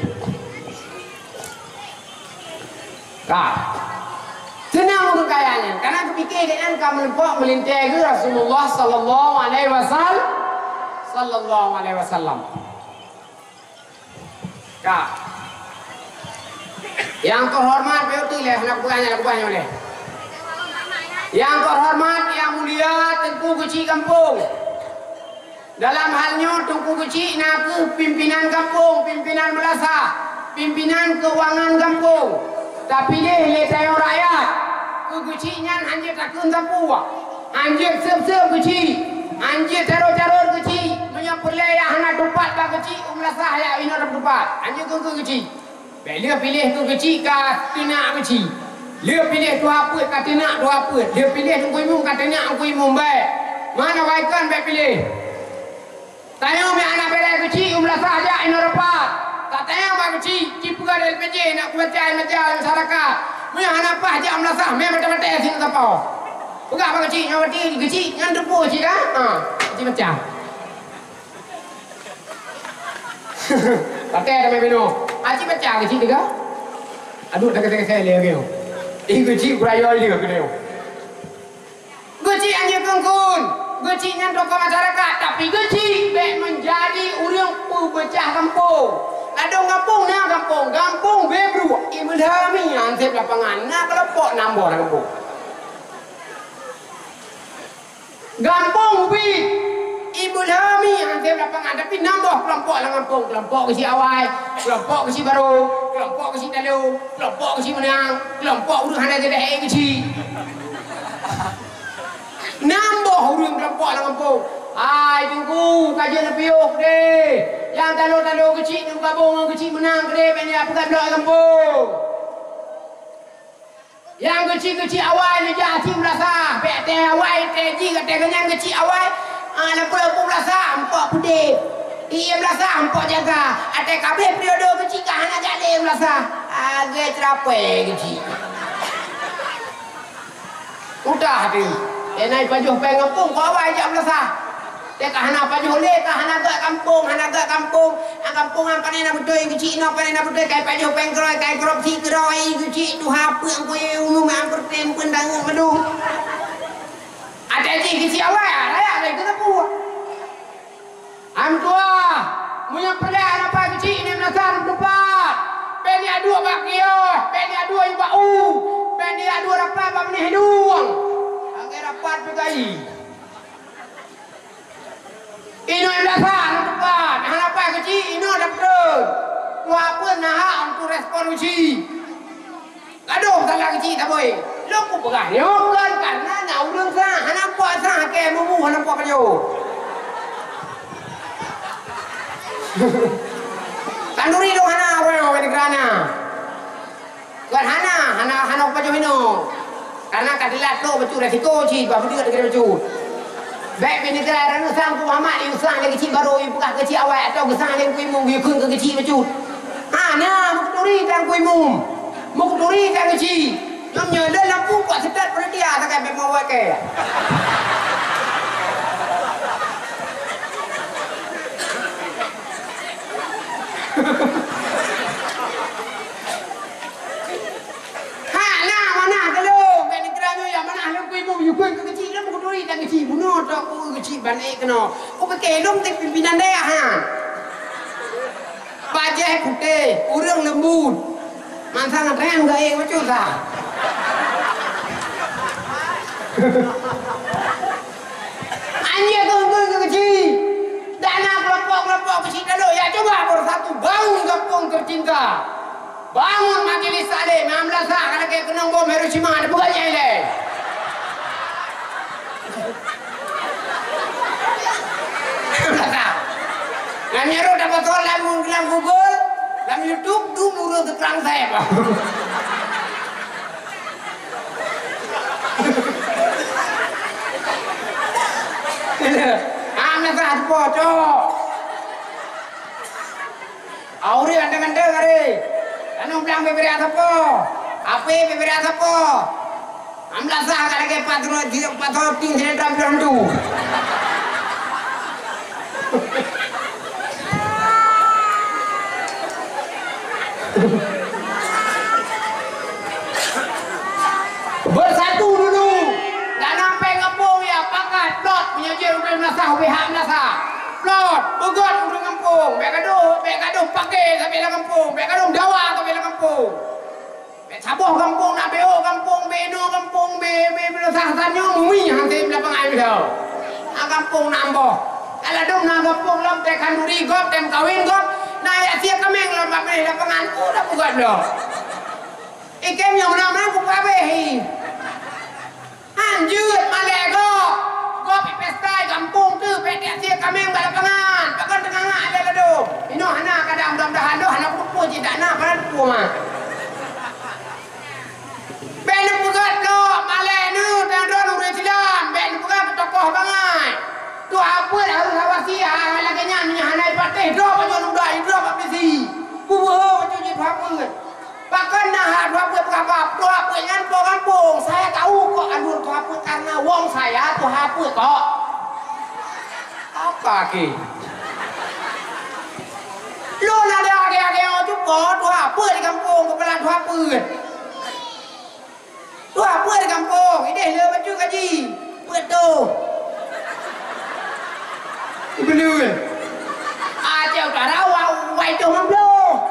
Kah. Senang untuk kayanya, karena kepikir dengan kamu nampak melintai ke Rasulullah Sallallahu Alaihi Wasallam. Kak, yang terhormat, betul ya, nak bukannya oleh. Yang terhormat, yang mulia, Tengku Kecil Kampung. Dalam halnya Tengku Kecil nak pimpinan kampung, pimpinan belasah, pimpinan keuangan kampung. Tapi dia letayong rakyat. Kecilnya anjir takun tapua. Anjir sep-sep kecil. Anjir teror-teror kecil. Menyapurleh yang anak dupat bah kecil. Umlasah ya ini orang dupat. Anjir kecil. Dia pilih kecil ke tina kecil. Dia pilih tu apa ke tina tu apa. Dia pilih tu kuimum ke tina kuimum baik. Mana waikan baik pilih. Tanya me anak bela kecil umlasah ya ini orang dupat. Tak tanya bah kecil. Cipga dari LPG nak kuatai masyarakat. Punya anak apa aja amlasah, memang macam-macam sini tak pau. Bukan apa kecil, yang depu sih kan? Macam-macam. Pakai ada memeno. Macam-macam kecil juga. Aduh, dah kata saya lagi. Ini kecil berayal dia kena. Kecil yang dia kengkun, kecil yang tokoh masyarakat, tapi kecil menjadi orang pecah kampung. Ada kampung bebru, ibu dami yang saya lapangan, nak kelepok nambah kampung. Kampung bi, ibu dami yang saya lapangan, tapi nambah kelompok lah kampung, kelompok kesi awal, kelompok kesi baru, kelompok kesi talu, kelompok kesi menang, kelompok udah ada jadi kesi. Nambah urang kelompok lah kampung. Ai tunggu kajian piuk deh. Yang talu-talu kecil tu gabung kecil menang deh banyak pegang dok kampung. Yang kecil-kecil awal ni jati merasa, PT awal teji kata kenyang kecil awal. Lampu merasa empok putih. Ia merasa empok jaga. Ada kabeh periode kecil kah anak jadi merasa. Agak terapai kecil. Udah tu. Naik pajuh pengampung kau awal je merasa. Dia kahana pajuh le, kahana gak kampung, kampung apa ni nak betul kecil, apa ni nak betul kai pajuh pengkroi, kai korupsi keroi kecil tu apa yang kau umum yang bertem pendangan madu. Ada je kecil awal, raya lagi kita buat. Tua, punya perlahan apa kecil ni merasa tempat. Beni adua bakio, beni adua ibau, beni adua rapat apa ni hidung. Angger rapat begai. Ino yang dasar tempat, apa kecil, ino dapur. Apa nah untuk respon kecil. Aduh, salah kecil tak boleh. Lo ku pegang, yo kan karena nak urang sah, nampak sah ke mumu nampak kayo. Tanduri dong hana royo ke kerana. Buat hana pajo hino. Karena kadilat lo betul resiko ci, babu dia kena betul. Baik bini negara nu sang ku Muhammad yang sang lagi kecil baru yang buka kecil awal atau gesang yang kuimum yang kun ke kecil betul. Nah mukduri dan kuimum. Mukduri dan kecil. Nyom nyele lampu kuat sedap pada dia tak kayak mau ke. Mana kalau bini negara nu yang mana yang kuimum yang kun ke kecil lah mukduri dan kecil. Bunuh tak ku kecil banik kena. Ku pakai lom tak pimpinan dia Bajah putih, urang lembut. Mansang reng gak macam dah. Anjir tu kecil. bercinta lo. Ya coba bersatu bangun kampung tercinta. Bangun majelis salim 16 kalau kayak kena bom Hiroshima ada bukannya ini. Ngan nyeru dapat soal dalam Google, dalam YouTube dulu urut terang saya, Pak. Amna serah poco. Auri anda kare. Anu bilang beberi apa? Apa beberi apa? Amla sah kalau ke patro ting dalam randu. Bersatu dulu. Dan sampai ngepung ya pakat plot punya je udah menasah pihak menasah. Plot ugot udah ngempung. Bek gaduh pakai sampai dah ngempung. Bek gaduh dawa sampai dah ngempung. Bek sabuh kampung nak beo kampung beno kampung be menasah tanyo mumi hanti belakang air dah. Kampung nambah. Kalau dong nak kampung lam tekan duri gop tem kawin gop. Nah ya siap kameng lom bapak ni lapangan udah bukan dah. Ikem yang mana aku pabehi. Anjut malego. Gop pesta kampung tu petek siap kameng lapangan. Pakan tengah ada lado. Ino hana kadang mudah-mudahan doh hana pupu tidak nak paran pupu mah. Ben bukan lo malai nu dan don udah silam. Ben bukan tokoh bangai. Tu apa harus awasi lagi nyanyi hanai patih drop aja udah drop apa sih bubuh aja je apa bahkan nah apa berapa yang kampung saya tahu kok aduh tu apa karena wong saya tu apa kok apa ki lo ada tu kok tu apa di kampung kepala tu apa di kampung ini le baju gaji betul betul. Acau tarawau wai tu mamlo.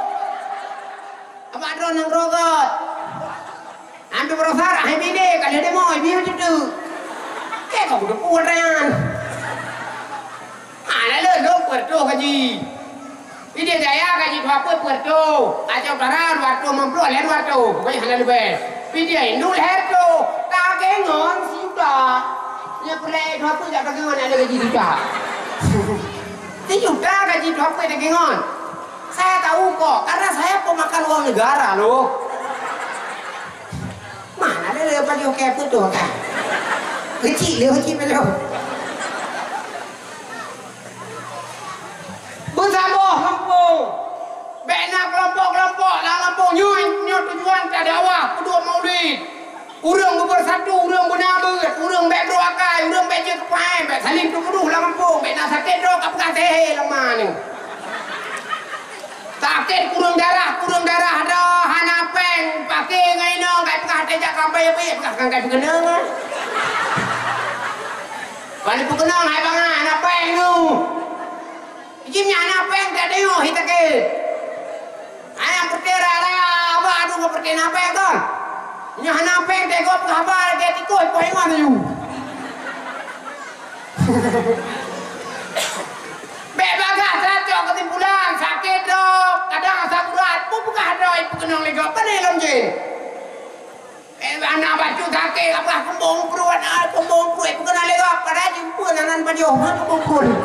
Apa drone yang rogot? Ambil berasar hai bini kalau dia mau biar tu. Kayak kau udah puas rayan. Ada le lo puerto gaji. Ini dia gaji apa puerto. Acau tarawau waktu mamlo lain waktu. Bukan hanya lebih. Video Hindu leher tu. Tak kengon sudah. Ni pelai apa tak kengon ada gaji sudah. Ini juga gaji berapa yang kengon? Saya tahu kok, karena saya pemakan uang negara loh. Mana ada lepas dia kayak putus kan? Kecil belum. Bersama kampung, benar kelompok lah kampung nyut tujuan tak ada awak, kedua maulid. Urang bersatu, urang benabut, urang bek beruakai, urang bek je kepai, bek saling tu keduh lah kampung, bek nak sakit dok apakah teh lama ni. Sakit kurang darah ada hana peng, pakai ngai no, kai pekah tejak kampai pe, pekah kan kai pengenang. Bani pengenang hai bang hana peng tu. Jimnya hana peng tak ada yo hitake. Ayam pertera lah, apa aduh ko pertena peng kan? Nya hana peng tengok kabar dia tikoi poingan tu. Bebaga satu kesimpulan sakit dok, kadang asam urat, bukan ada ibu kenang lagi apa ni lonje. Anak baju sakit apa kembung peruat, kembung peruat bukan lagi apa dah jumpa nanan pajo, kembung peruat.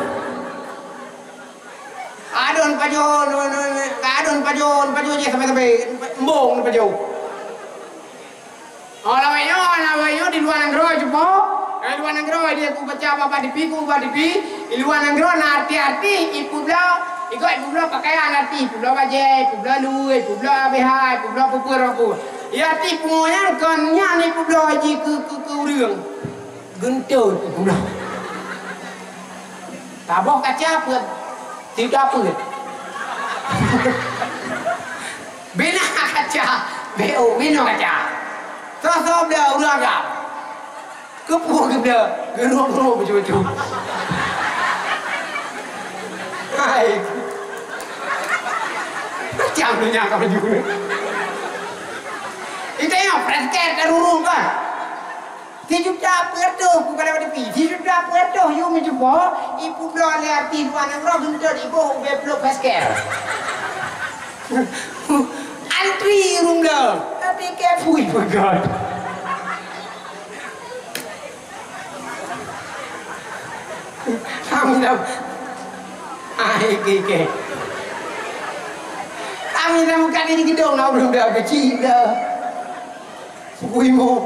Adon pajo je sampai kembung pajo. Oh lawannya di luar negeri cupo. Di luar negeri dia ku baca apa di pi di luar negeri na arti ibu belah pakaian arti ibu belah baju ibu belah lu ibu belah behai ibu belah pupur aku ya arti pengoyan kannya ibu belah haji ke urang gentut ibu belah tabok kaca pun tidak pun bina kaca bina kaca sosok dia urang agak kepuh dia gerung betul-betul hai macam ni nyangka juga itu yang presket terurung kan 10 juta puerto bukan lewat tepi 10 juta puerto doh you menjumpa ibu dah lihat tiduan yang roh gendut ibu beblo pascal. Antri rum dah. Tapi careful my God. Kami dah. Ke. Kami dah bukan ini gedung nak belum dah kecil dah. Sukuimu.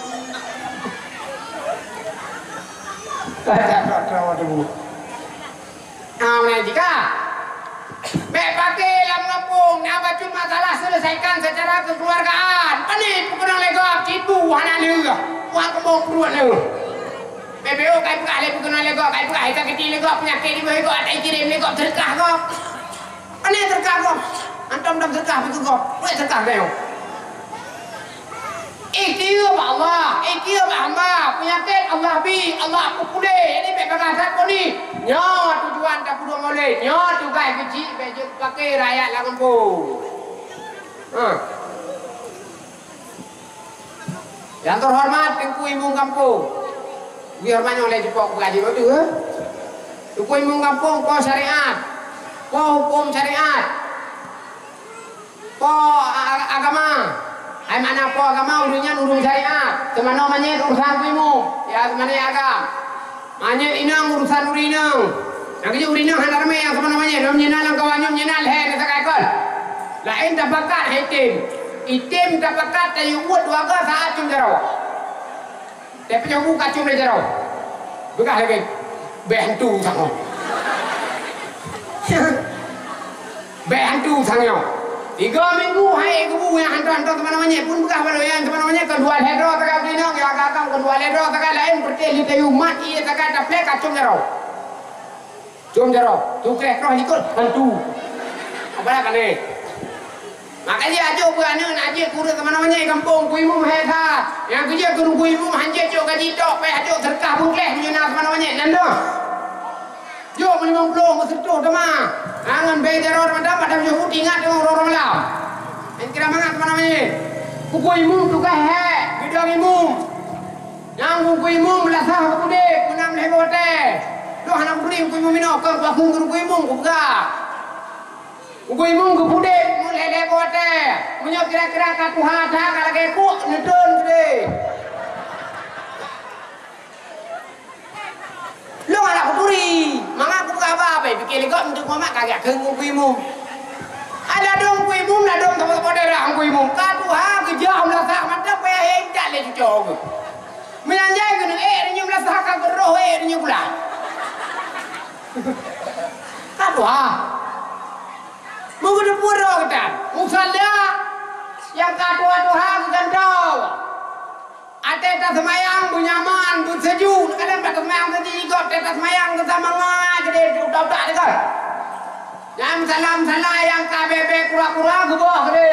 Tak dulu. Nah, jika mek pakai dalam kampung, nak baca masalah selesaikan secara kekeluargaan. Pani pukul legap cipu hana lega. Puang kembang peruat lega. PBO kai pukul le pukul legap, kai pukul kita kecil legap penyakit di bawah legap, tak kirim legap terkah gap. Pani terkah gap. Antum dah terkah begitu gap. Boleh terkah dah. Ikhtiar Allah, ikhtiar hamba, penyakit Allah bi, Allah aku pulih. Ini berkata kau ni, nyo tujuan tak perlu boleh, nyo tu kai kecil, baju pakai rakyat lah kampung. Yang terhormat tengku ibu kampung, biar banyak oleh jepok gaji kau tu. Tengku ibu kampung kau syariat, kau hukum syariat, kau agama. Ai mana apa agama urunya urung syariat, kemana manyet urusan kuimu, ya kemana agam. Manyet inang urusan urinang. Yang kerja urinang hendak ramai yang kemana manyet, dom nyenal kawannya nyenal he nak kaikol. Lain tak bakat itim tak bakat tayu buat waga saat cum jarau. Tapi nyobu kacum le jarau. Bekah lagi behantu sango. Behantu sango. 3 minggu hai kebu yang hantar-hantar teman-temannya pun bekah pada yang teman-temannya kedua ledro takkan dinong ya kakam kedua ledro takkan lain berteli tayu mati takkan dapat kacung jarau. Cum jarau, tu krek roh ikut hantu. Apa nak ni? Makanya aja bukan aja kudu teman-temannya kampung kuimu hetha. Yang kerja kudu kuimu hanje cok gaji tok pe aja terkah pun kleh punya teman-temannya nando. Yo melimang belum setuh tema. Angan be jarau teman-teman pada yo ingat dengan orang malam. En kira mangat teman-temannya. Kuimu tu kah he, bidang imu. Yang kuimu melasah kude punam lebote. Doh anak beri kuimu minok ke bakung kuimu kuga. Kuimu kude mulai lebote. Munyo kira-kira ka Tuhan dah kalau ke ku nedon kude. Lo anak kuturi, mangak aku apa? Bikin lekok untuk mamak kagak kengku kuimu. Ada dong kuimu, ada dong tempat daerah kuimu. Katu ha kejam lah sak mata payah hendak le cucok. Menyanjai kena nyum lah sak kagak roh nyum pula. Katu ha. Mungkin pura kita, musalla yang katu ha gandau. Ate tak semayang bunyaman bun sejuk kadang tak semayang tadi kok tak semayang kita mangai gede udah dekat jam salam yang KBB kura-kura gebah gede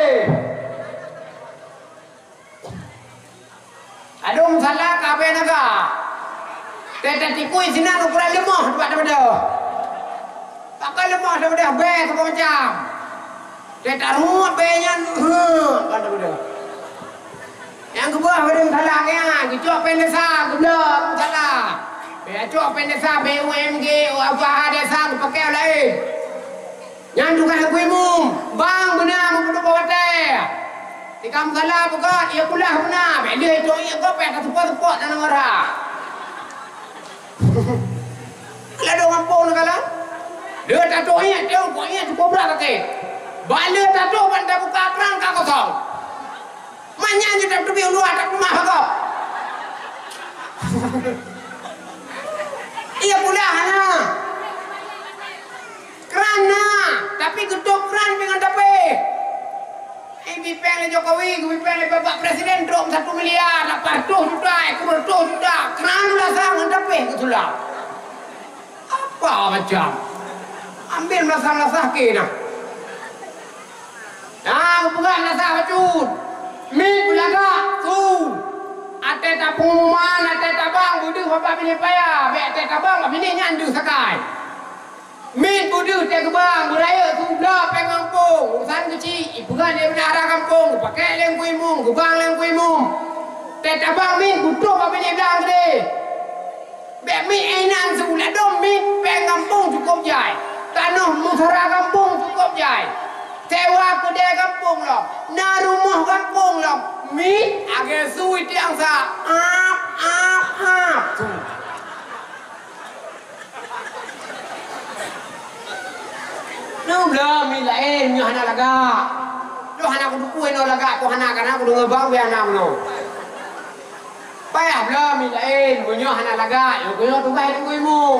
aduh salah KB naga teta tikui sinan ukuran lemah daripada pakai lemah daripada B sama macam teta ruat B-nya daripada yang kedua belum salah kan, kecok pendesa, belum salah. Kecok pendesa BUMG, apa desa pakai lain. Yang juga kuimu, bang benar membunuh bawate. Tikam salah bukan, ia pula benar. Benda itu ia kau pek support dan orang. Kalau ada kampung nak dia tak tahu ia, dia kau ia cukup berat kaki. Balik tak tahu benda buka perang kau kosong. Manyan je tak tepi luar tak rumah kau. Ia pula hana. Kerana tapi gedung keran dengan tapi. Bipeng Jokowi, bipeng Bapak Presiden drum 1 miliar, 800 juta, 100 juta. Keran lah sang tapi gitulah. Apa macam? Ambil masalah kena. Nah, bukan masalah bacut. Mi bulaga tu ate ta pengumuman ate ta bang budu bapa bini paya be ate ta bang bini nyandu sakai mi budu te bang budaya tu bla pengampung urusan kecil ibugan dia berdarah kampung pakai leng kuimung gebang leng kuimung te ta bang mi budu bapa bini blang gede be mi enak cukup jai. Tanah musara kampung cukup jai. Sewa kedai kampung lah. Na rumah kampung lah. Mi agak suit yang sa. Ap. No blah mi lain mi hana laga. Lo hana kudu kuih no laga ko hana kana kudu ngebang be hana no. Payah blah mi lain bunyo hana laga yo kuyo tugai kuih mu.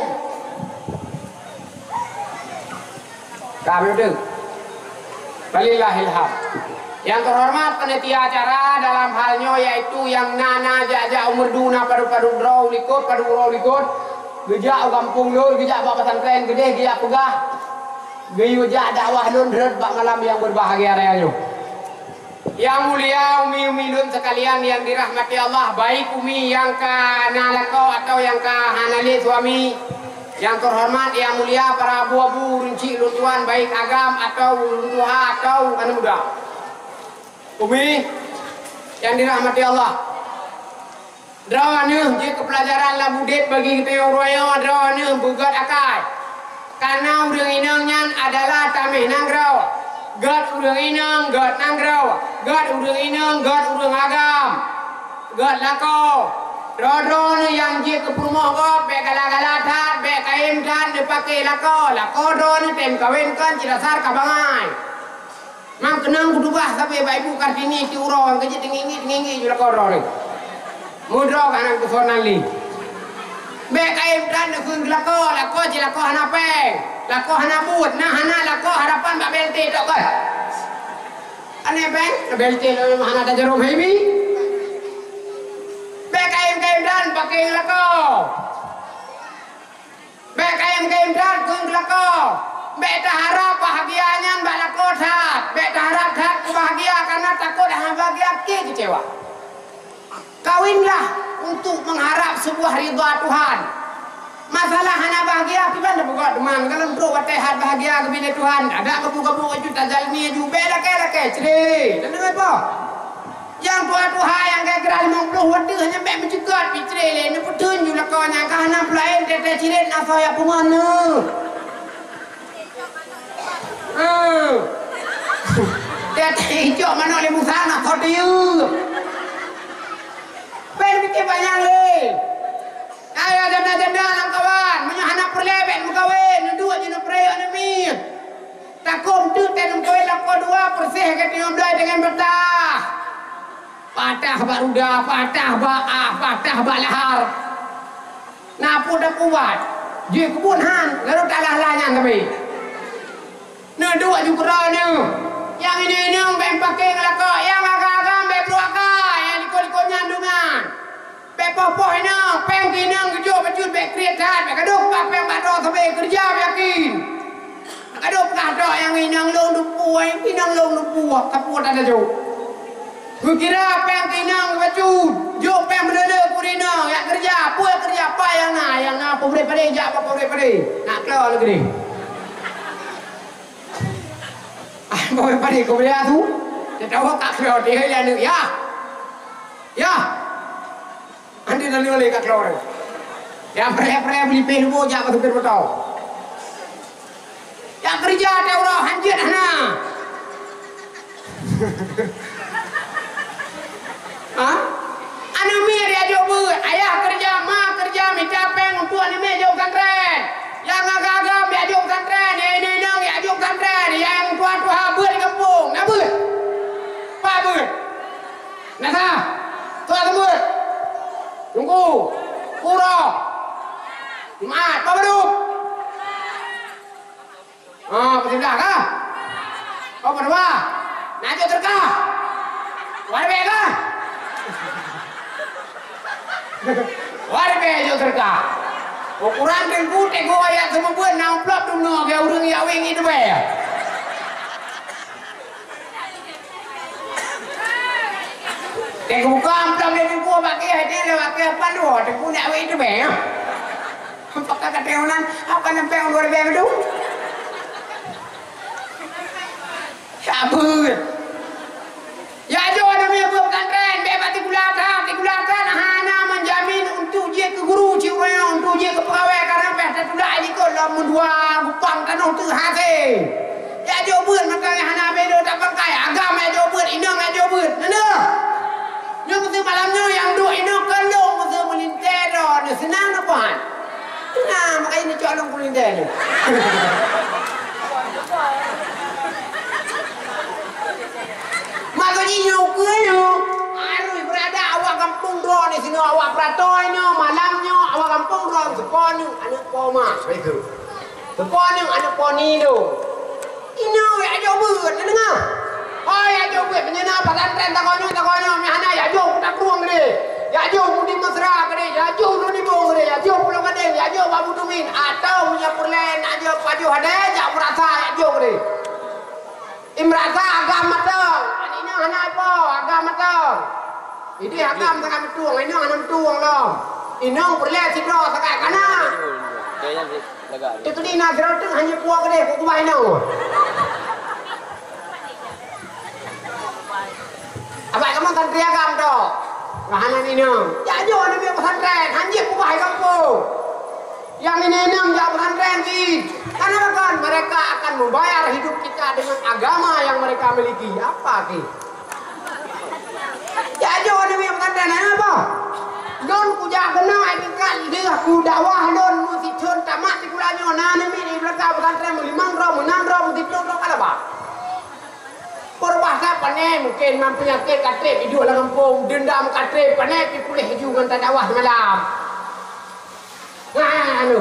Kami udah. Walillahil hamd. Yang terhormat panitia acara dalam halnya yaitu yang nana jaja umur duna padu draw likut padu draw likut. Gejak kampung lo gejak bapak pesantren gede gejak pegah. Gejak dakwah nun red bak malam yang berbahagia raya. Yang mulia umi lun sekalian yang dirahmati Allah, baik umi yang kana lakau atau yang hanali suami. Yang terhormat yang mulia para abu-abu runci luntuan baik agam atau luntuha atau anak muda. Umi yang dirahmati Allah. Drawane je kepelajaran la budet bagi kita yang royo drawane bugat akal. Karena urang inang nyan adalah tameh nangrau. Gat urang inang gat nangrau. Gat urang inang gat urang agam. Gat lako. Rodon yang je ke rumah ko be gala-gala tat be kaim tat dipakai lako don tem kawin kan cirasar kabangai mang kenang kudubah sampai ibu Kartini ti urang ke tingingi jula ko ron mudro kanang tu sonali be kaim tat kun lako cilako hana peng lako hana but nah hana lako harapan mbak belte tok kan ane peng belte lo hana da jero baby BKM dan pakai lako. BKM dan kun lako. Beta harap bahagianya mbak lako tat. Beta harap tat bahagia karena takut bahagia kecewa. Kawinlah untuk mengharap sebuah ridha Tuhan. Masalah hana bahagia piban da buka demang kalau bro watehat bahagia kebina Tuhan. Ada kebu-kebu juta jalmi juga lake ceri. Dan dengar apa? Yang tua-tua yang kira 50 wadah hanya mek mencegat pitrele ni pedun juga kau yang kahana pelain tete ciren asal ya pungana. Tete hijau mana oleh musana kau dia. Ben fikir banyak le. Ayo janda-janda lang kawan, menyahana perlebek mukawin, dua jenis perayaan ni. Takum tu tenum kawin lakau 2 persih ke tium dai dengan betah. Patah baruda, patah lahar. Napu dah kuat. Dia kebun han, lalu tak lah-lahnya tapi. Nah dua juga ni. Yang ini yang pakai ngelakak, yang agak-agak beruakak, yang likut-likut nyandungan. Poh-poh ini, peng kinang kejo bejut bekriatan, bekaduk peng bato sampai kerja yakin. Kaduk kadok yang inang long dupu, yang inang long dupu, kaput ada jauh. Kukira peng kinang bejut, jo peng berdada kurina, yang kerja, apa yang pemberi pada jak apa pemberi pada, nak keluar negeri. Pemberi pada kau beri tu, dia tahu tak keluar dia yang ni, ya. Andi nali oleh kat keluar. Yang pere-pere beli pelu jak apa tu betul. Yang kerja ada orang hanjit hana. Anu mi dia jauh ayah kerja, mak kerja, minta peng untuk anu mi jauh kantren. Yang agak-agak dia jauh kantren, ini nang dia jauh kantren, yang tua-tua ber di kampung, nak ber. Pak ber. Nak sah? Tua ber. Tunggu. Pura. Jumaat, apa baru? Persindah kah? Apa berdua? Najak terkah? Warbe kah? Warbe jauh terkah. Ukuran tengku tengku ayat semua buat namplap dulu ke urang yang wingi tu be. Tengku buka amplap tengku pakai hati dia pakai apa tu? Tengku nak wingi tu be. Pakai kateonan apa nampak luar be tu? Sabun. Ya jo ada mi buat kantren bebas tikulatan hana menjamin untuk dia ke guru ciuman untuk dia ke pegawai karena peh tertudak ini kau lah mendua pang tanah tu hati. Ya jawabun makan hana bedo tak pakai agama ya jawabun inang ya jawabun. Nana. Nyo mesti malamnya yang duk inang kendung mesti melintero ni senang apa han? Nah, makanya ni colong kulintai ni. Makanya nyukunya, arui berada awak kampung doa ni sini awak peratoinya, malamnya awak kampung doa sekolah anak poma, begitu. Sekolah anak poni tu. Ini ya jauh buat, dengar. Oh ya jauh buat, menyana pesantren takonyo, mihana ya jauh tak ruang ni. Ya jauh mudi mesra ni, ya jauh ni bong ni, ya jauh pulau kadeng, ya jauh babu tumin, atau punya perlen aja paju hade, ya merasa ya jauh ni. Imrasa agama tu. Hana apa agama tau. Ini agam sangat betuang, ini anak betuang loh. Inong perlihat sidro sangat kana. Itu di nazar tu hanya puak deh, kau kubai nong. Apa kamu santri agam tu? Hana ni nong. Ya jo ni biar pesantren, hanya kubai kampung. Yang ini nong jauh pesantren sih. Karena kan mereka akan membayar hidup kita dengan agama yang mereka miliki. Apa ki? Ya jo ni memang pesantren apa? Don ku jak kena tinggal dia ku dakwah don mesti thon tamat di kulanyo na ni di belakang pesantren 5 rom 6 rom di pelok kala ba. Perbahasa pane mungkin mampunya ke katrep hidup dalam kampung dendam katrep pane pi pulih hiju ngan dakwah malam. Nah anu.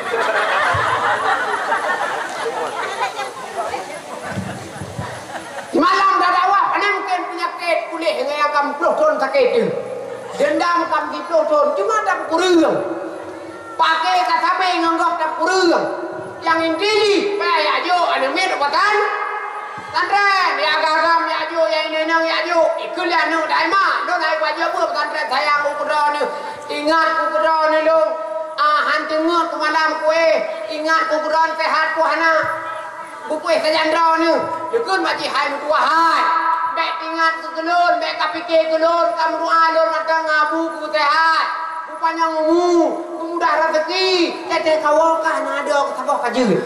Malam dah dakwah pane mungkin penyakit pulih dengan yang kamu pelok sakit tu. Dendam kamu di pelok cuma tak kurang. Pakai kata be nganggap tak kurang. Yang inti payah jo ada med obatan. Pesantren ya agam ya jo ya ini nang ya jo ikul ya nu daima do naik wajib buat pesantren sayang ukura ni ingat ukura ni lo hantu ngut malam kue ingat ukura sehat ku hana buku sajandra ni ikut maji hai mutua hai bek ingat ku gelun bek kapike gelun kamu doa lor mata ngabu ku sehat rupanya ngumu mudah rezeki tete kawakah nado sabah kajut.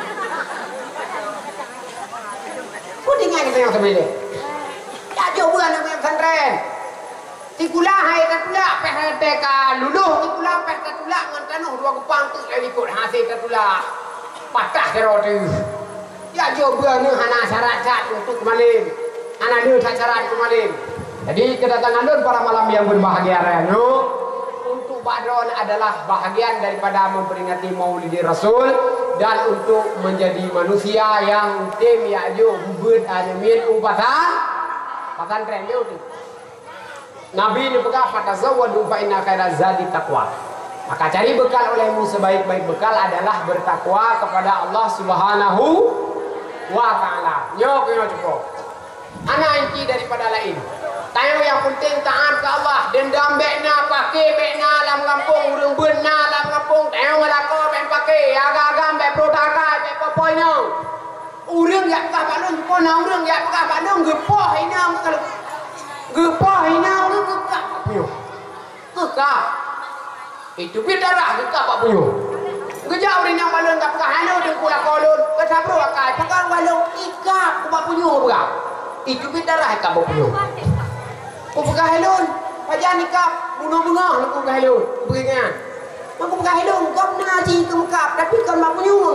Dengan kita yang sebelum ya jauh bukan yang pesantren tikulah hai tatulah peh teka luluh tikulah peh tatulah ngan tanuh dua kupang tu ikut hasil tatulah patah kero tu ya jauh bukan hana syarat untuk kemalim hana dia syarat kemalim jadi kedatangan don para malam yang berbahagia raya untuk Badron adalah bahagian daripada memperingati Maulid Rasul dan untuk menjadi manusia yang tim yaju bubut anemin upatan pesantren dia tu. Nabi ni bekal fatazawwadu fa inna khairaz zadi taqwa. Maka cari bekal olehmu sebaik-baik bekal adalah bertakwa kepada Allah Subhanahu wa taala. Nyok cepo. Ana inti daripada lain. Tayo yang penting taat ke Allah, dendam bekna pakai bekna dalam kampung urang beuna dalam kampung tayo melako ben pakai agak-agak ben protaka ben popoino. Urang yak ka balon ko na urang yak ka balon gepoh ina kalau gepoh ina lu ka puyo. Ka. Itu bidarah ka pak puyo. Gejau rinang balon ka ka hanu de kula kolon, ka sabro ka pakang balon ika ku pak puyo ba. Itu bidarah ka pak puyo. Aku buka helon, pajak nikap, bunga-bunga aku buka helon, beringat. Aku buka helon, kau naji ke mekap, tapi kau mak punyung.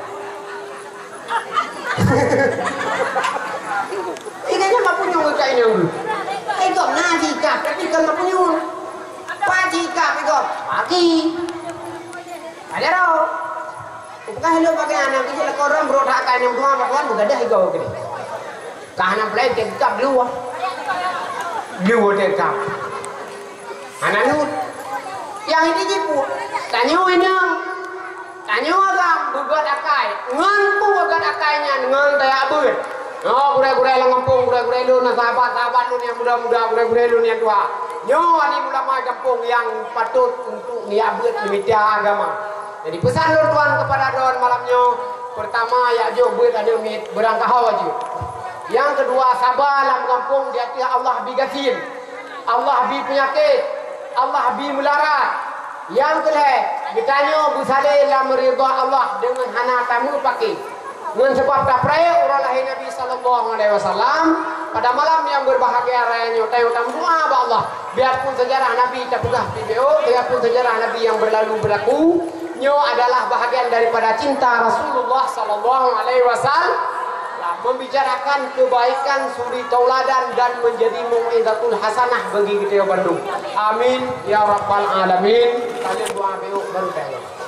Ikatnya mak punyung ke kain yang dulu. Kau naji kap, tapi kau mak punyung. Paji kap, kau pagi. Ada roh. Aku buka helon pakai anak, kita korang berotak kain yang tua, makan buka dah kau kini. Kahanan pelai tegap luar. Dua tekap. Anak nut. Yang ini jipu. Tanyo ini. Tanyo agam buat akai. Ngan pun buat akainya ngan tayak ber. Oh gure-gure lang kampung, gure-gure lu na sahabat-sahabat lu yang muda-muda, gure-gure lu yang tua. Nyo ani ulama kampung yang patut untuk niabut media agama. Jadi pesan lu tuan kepada don malamnya. Pertama ya jo buat ada mit berangkah wajib. Yang kedua sabar dalam kampung di hati Allah bigasin. Allah bi penyakit. Allah bi melarat. Yang kelih Ditanya busale la meridha Allah dengan hana tamu pakai. Dengan sebab taprai urang lahir Nabi sallallahu alaihi wasallam pada malam yang berbahagia rayanya tayo tamu doa ba Allah. Biarpun sejarah Nabi tak pegah PBO, biarpun sejarah Nabi yang berlalu berlaku, nyo adalah bahagian daripada cinta Rasulullah sallallahu alaihi wasallam. Membicarakan kebaikan, suri tauladan dan menjadi mau'izatul hasanah bagi kita Bandung. Amin ya rabbal alamin. Kalian doa baru tanya.